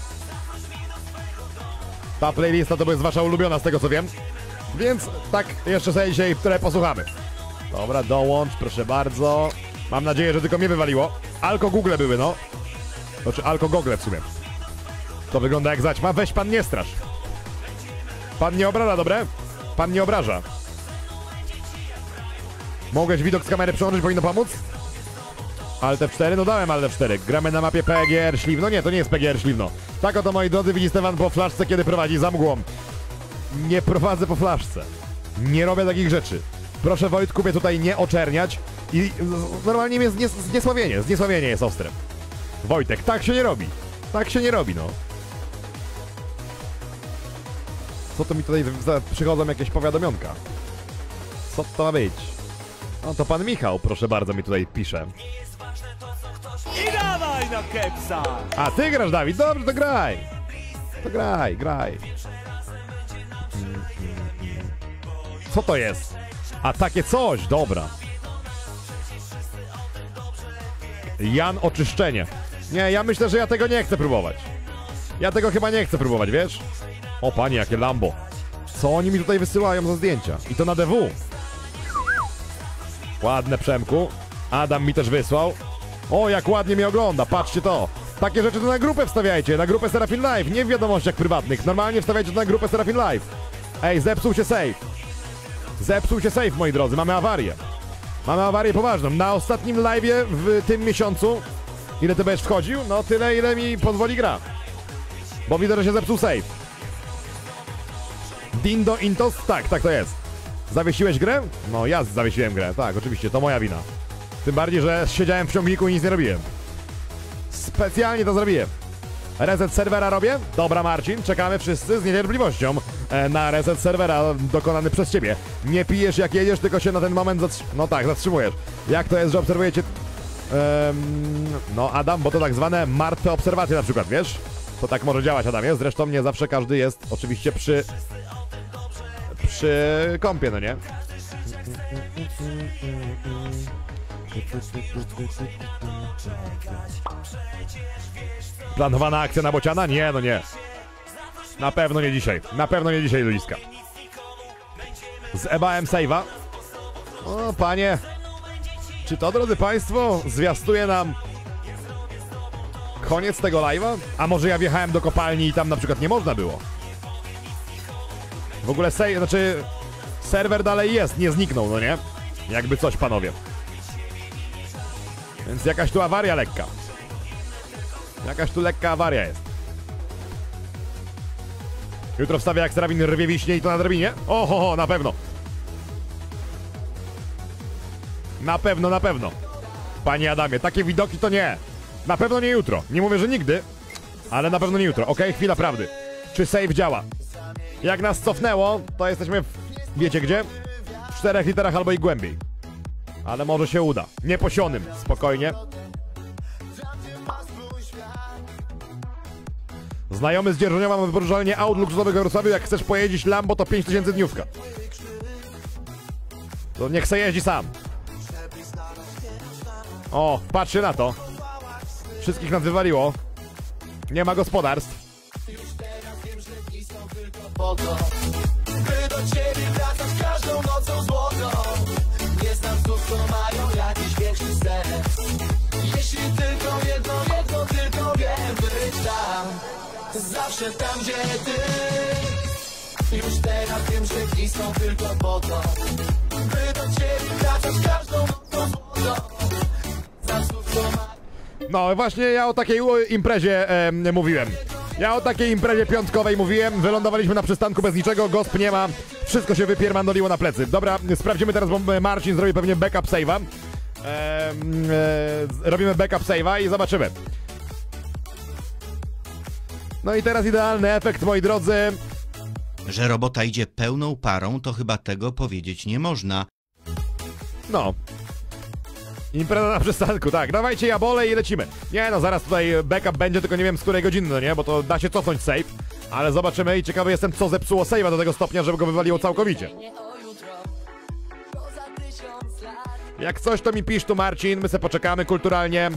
Ta playlista to jest wasza ulubiona, z tego co wiem. Więc tak, jeszcze sobie dzisiaj trochę posłuchamy. Dobra, dołącz, proszę bardzo. Mam nadzieję, że tylko mnie wywaliło. Alko Google były, no. Znaczy alko Google w sumie. To wygląda jak zaćma. Weź pan nie strasz. Pan nie obraża, dobre? Pan nie obraża. Mogłeś widok z kamery przełączyć, powinno pomóc? Alt F cztery? No dałem Alt F cztery. Gramy na mapie P G R Śliwno. Nie, to nie jest P G R Śliwno. Tak oto, moi drodzy, widzi Stefan po flaszce, kiedy prowadzi za mgłą. Nie prowadzę po flaszce. Nie robię takich rzeczy. Proszę, Wojtku, mnie tutaj nie oczerniać. I normalnie jest znies zniesławienie. Zniesławienie jest ostre. Wojtek, tak się nie robi. Tak się nie robi, no. Co to mi tutaj przychodzą jakieś powiadomionka? Co to ma być? No to pan Michał, proszę bardzo, mi tutaj pisze. I dawaj na kepsa. A ty grasz, Dawid? Dobrze, to graj. To graj, graj. Co to jest? A takie coś, dobra. Jan Oczyszczenie. Nie, ja myślę, że ja tego nie chcę próbować. Ja tego chyba nie chcę próbować, wiesz? O panie, jakie Lambo. Co oni mi tutaj wysyłają za zdjęcia? I to na D W. Ładne, Przemku. Adam mi też wysłał. O, jak ładnie mnie ogląda, patrzcie to. Takie rzeczy to na grupę wstawiajcie, na grupę Serafin Live, nie w wiadomościach prywatnych. Normalnie wstawiajcie to na grupę Serafin Live. Ej, zepsuł się save. Zepsuł się save, moi drodzy, mamy awarię. Mamy awarię poważną. Na ostatnim live'ie w tym miesiącu, ile ty będziesz wchodził? No tyle, ile mi pozwoli gra. Bo widzę, że się zepsuł save. Dindo Intos? Tak, tak to jest. Zawiesiłeś grę? No ja zawiesiłem grę, tak, oczywiście, to moja wina. Tym bardziej, że siedziałem w ciągniku i nic nie robiłem. Specjalnie to zrobiłem. Reset serwera robię? Dobra, Marcin, czekamy wszyscy z niecierpliwością. e, na reset serwera dokonany przez ciebie. Nie pijesz jak jedziesz, tylko się na ten moment zatrzymujesz. No tak, zatrzymujesz. Jak to jest, że obserwujecie... Ehm, no Adam, bo to tak zwane martwe obserwacje na przykład, wiesz? To tak może działać, Adamie. Zresztą nie zawsze każdy jest oczywiście przy... przy kąpie, no nie? Planowana akcja na bociana? Nie, no nie. Na pewno nie dzisiaj. Na pewno nie dzisiaj, ludziska. Z E B A M save'a. O, panie. Czy to, drodzy państwo, zwiastuje nam koniec tego live'a? A może ja wjechałem do kopalni i tam na przykład nie można było? W ogóle save, znaczy serwer dalej jest, nie zniknął, no nie? Jakby coś, panowie. Więc jakaś tu awaria lekka. Jakaś tu lekka awaria jest. Jutro wstawię, jak Serafin rwie wiśnie i to na drabinie? Oho, na pewno. Na pewno, na pewno. Panie Adamie, takie widoki to nie. Na pewno nie jutro. Nie mówię, że nigdy, ale na pewno nie jutro. Okej, okay, chwila prawdy. Czy save działa? Jak nas cofnęło, to jesteśmy w... wiecie gdzie? W czterech literach albo i głębiej. Ale może się uda. Nieposionym. Spokojnie. Znajomy z Dzierżoniowa ma wypożyczalnię aut luksusowych we Wrocławiu. Jak chcesz pojeździć Lambo, to pięć tysięcy dniówka. To niech se jeździ sam. O, patrzcie na to. Wszystkich nas wywaliło. Nie ma gospodarstw. By do ciebie wracać każdą nocą złotą. Nie znam słów, co mają jakiś większy sens. Jeśli tylko jedno, jedno tylko wiem, być tam. Zawsze tam, gdzie ty. Już teraz wiem, że dni są tylko po to, by do ciebie wracać każdą nocą złotą. Znam słów, co mają. No właśnie ja o takiej imprezie e, mówiłem. Ja o takiej imprezie piątkowej mówiłem. Wylądowaliśmy na przystanku bez niczego, gosp nie ma. Wszystko się wypiermandoliło na plecy. Dobra, sprawdzimy teraz, bo Marcin zrobi pewnie backup save'a. E, e, robimy backup save'a i zobaczymy. No i teraz idealny efekt, moi drodzy. Że robota idzie pełną parą, to chyba tego powiedzieć nie można. No. Impreza na przystanku, tak. Dawajcie jabole i lecimy. Nie no, zaraz tutaj backup będzie, tylko nie wiem z której godziny, no nie? Bo to da się cofnąć save. Ale zobaczymy i ciekawy jestem, co zepsuło save'a do tego stopnia, żeby go wywaliło całkowicie. Jak coś, to mi pisz tu, Marcin, my se poczekamy kulturalnie.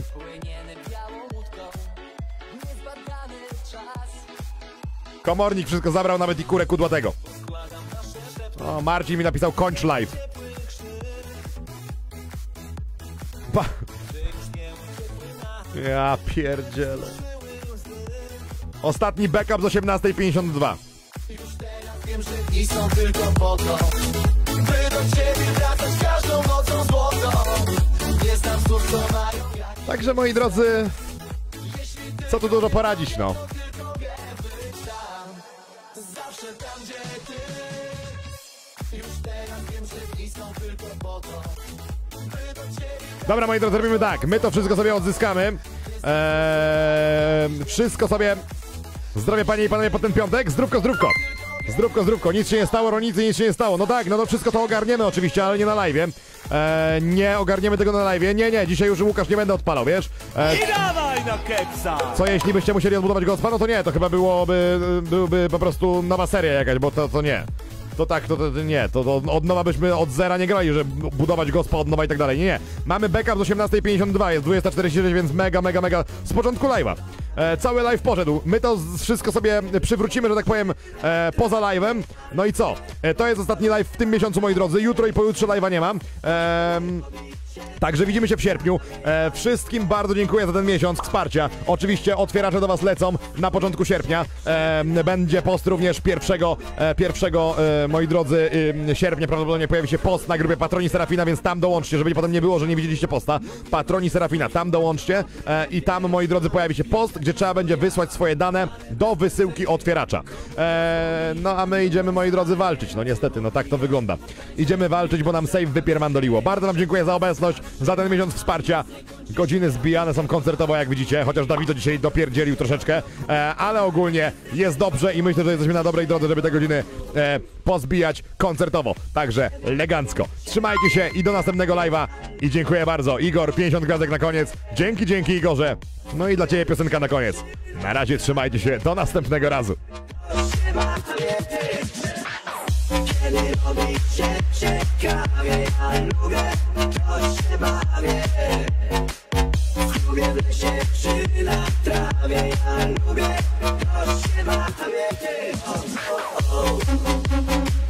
Komornik wszystko zabrał, nawet i kurę kudłatego. O, Marcin mi napisał kończ live. Pa... Ja pierdzielę. Ostatni backup z osiemnastej pięćdziesiąt dwa. Już teraz wiem, że dni są tylko po to, by do ciebie wracać każdą nocą złotą. Nie znam słów, co mają. Także moi drodzy, co tu dużo poradzić, no. Zawsze tam, gdzie ty. Już teraz wiem, że dni są tylko po to, by do ciebie. Dobra, moi drodzy, robimy tak. My to wszystko sobie odzyskamy. Eee, wszystko sobie... Zdrowie, panie i panowie, po ten piątek. Zdrówko, zdrówko. Zdrówko, zdrówko. Nic się nie stało, rolnicy, nic się nie stało. No tak, no to wszystko to ogarniemy oczywiście, ale nie na live'ie. Eee, nie ogarniemy tego na live'ie. Nie, nie, dzisiaj już Łukasz nie będę odpalał, wiesz? Eee, I dawaj na keksa! co jeśli byście musieli odbudować gospa? No to nie, to chyba byłoby, byłby po prostu nowa seria jakaś, bo to, to nie. To tak, to, to, to nie, to, to od nowa byśmy od zera nie grali, że budować gospa od nowa i tak dalej. Nie, nie. Mamy backup z osiemnastej pięćdziesiąt dwa, jest dwudziesta czterdzieści sześć, więc mega, mega, mega z początku live'a. E, cały live poszedł. My to wszystko sobie przywrócimy, że tak powiem, e, poza live'em. No i co? E, to jest ostatni live w tym miesiącu, moi drodzy. Jutro i pojutrze live'a nie ma. E, Także widzimy się w sierpniu. E, wszystkim bardzo dziękuję za ten miesiąc wsparcia. Oczywiście otwieracze do was lecą na początku sierpnia. E, będzie post również pierwszego, e, pierwszego e, moi drodzy, e, sierpnia prawdopodobnie pojawi się post na grupie Patroni Serafina, więc tam dołączcie, żeby potem nie było, że nie widzieliście posta. Patroni Serafina, tam dołączcie e, i tam, moi drodzy, pojawi się post, gdzie trzeba będzie wysłać swoje dane do wysyłki otwieracza. E, no a my idziemy, moi drodzy, walczyć. No niestety, no tak to wygląda. Idziemy walczyć, bo nam save wypiermandoliło. Bardzo wam dziękuję za obecność. wdzięczność za ten miesiąc wsparcia. Godziny zbijane są koncertowo, jak widzicie, chociaż Dawido dzisiaj dopierdzielił troszeczkę, e, ale ogólnie jest dobrze i myślę, że jesteśmy na dobrej drodze, żeby te godziny e, pozbijać koncertowo. Także elegancko. Trzymajcie się i do następnego live'a i dziękuję bardzo. Igor, pięćdziesiąt gwiazdek na koniec. Dzięki, dzięki Igorze. No i dla Ciebie piosenka na koniec. Na razie trzymajcie się, do następnego razu. Kiedy robi się ciekawie, ja lubię, to się bawię. Lubię w lesie czy na trawie, ja lubię, to się bawię. Oh, oh, oh.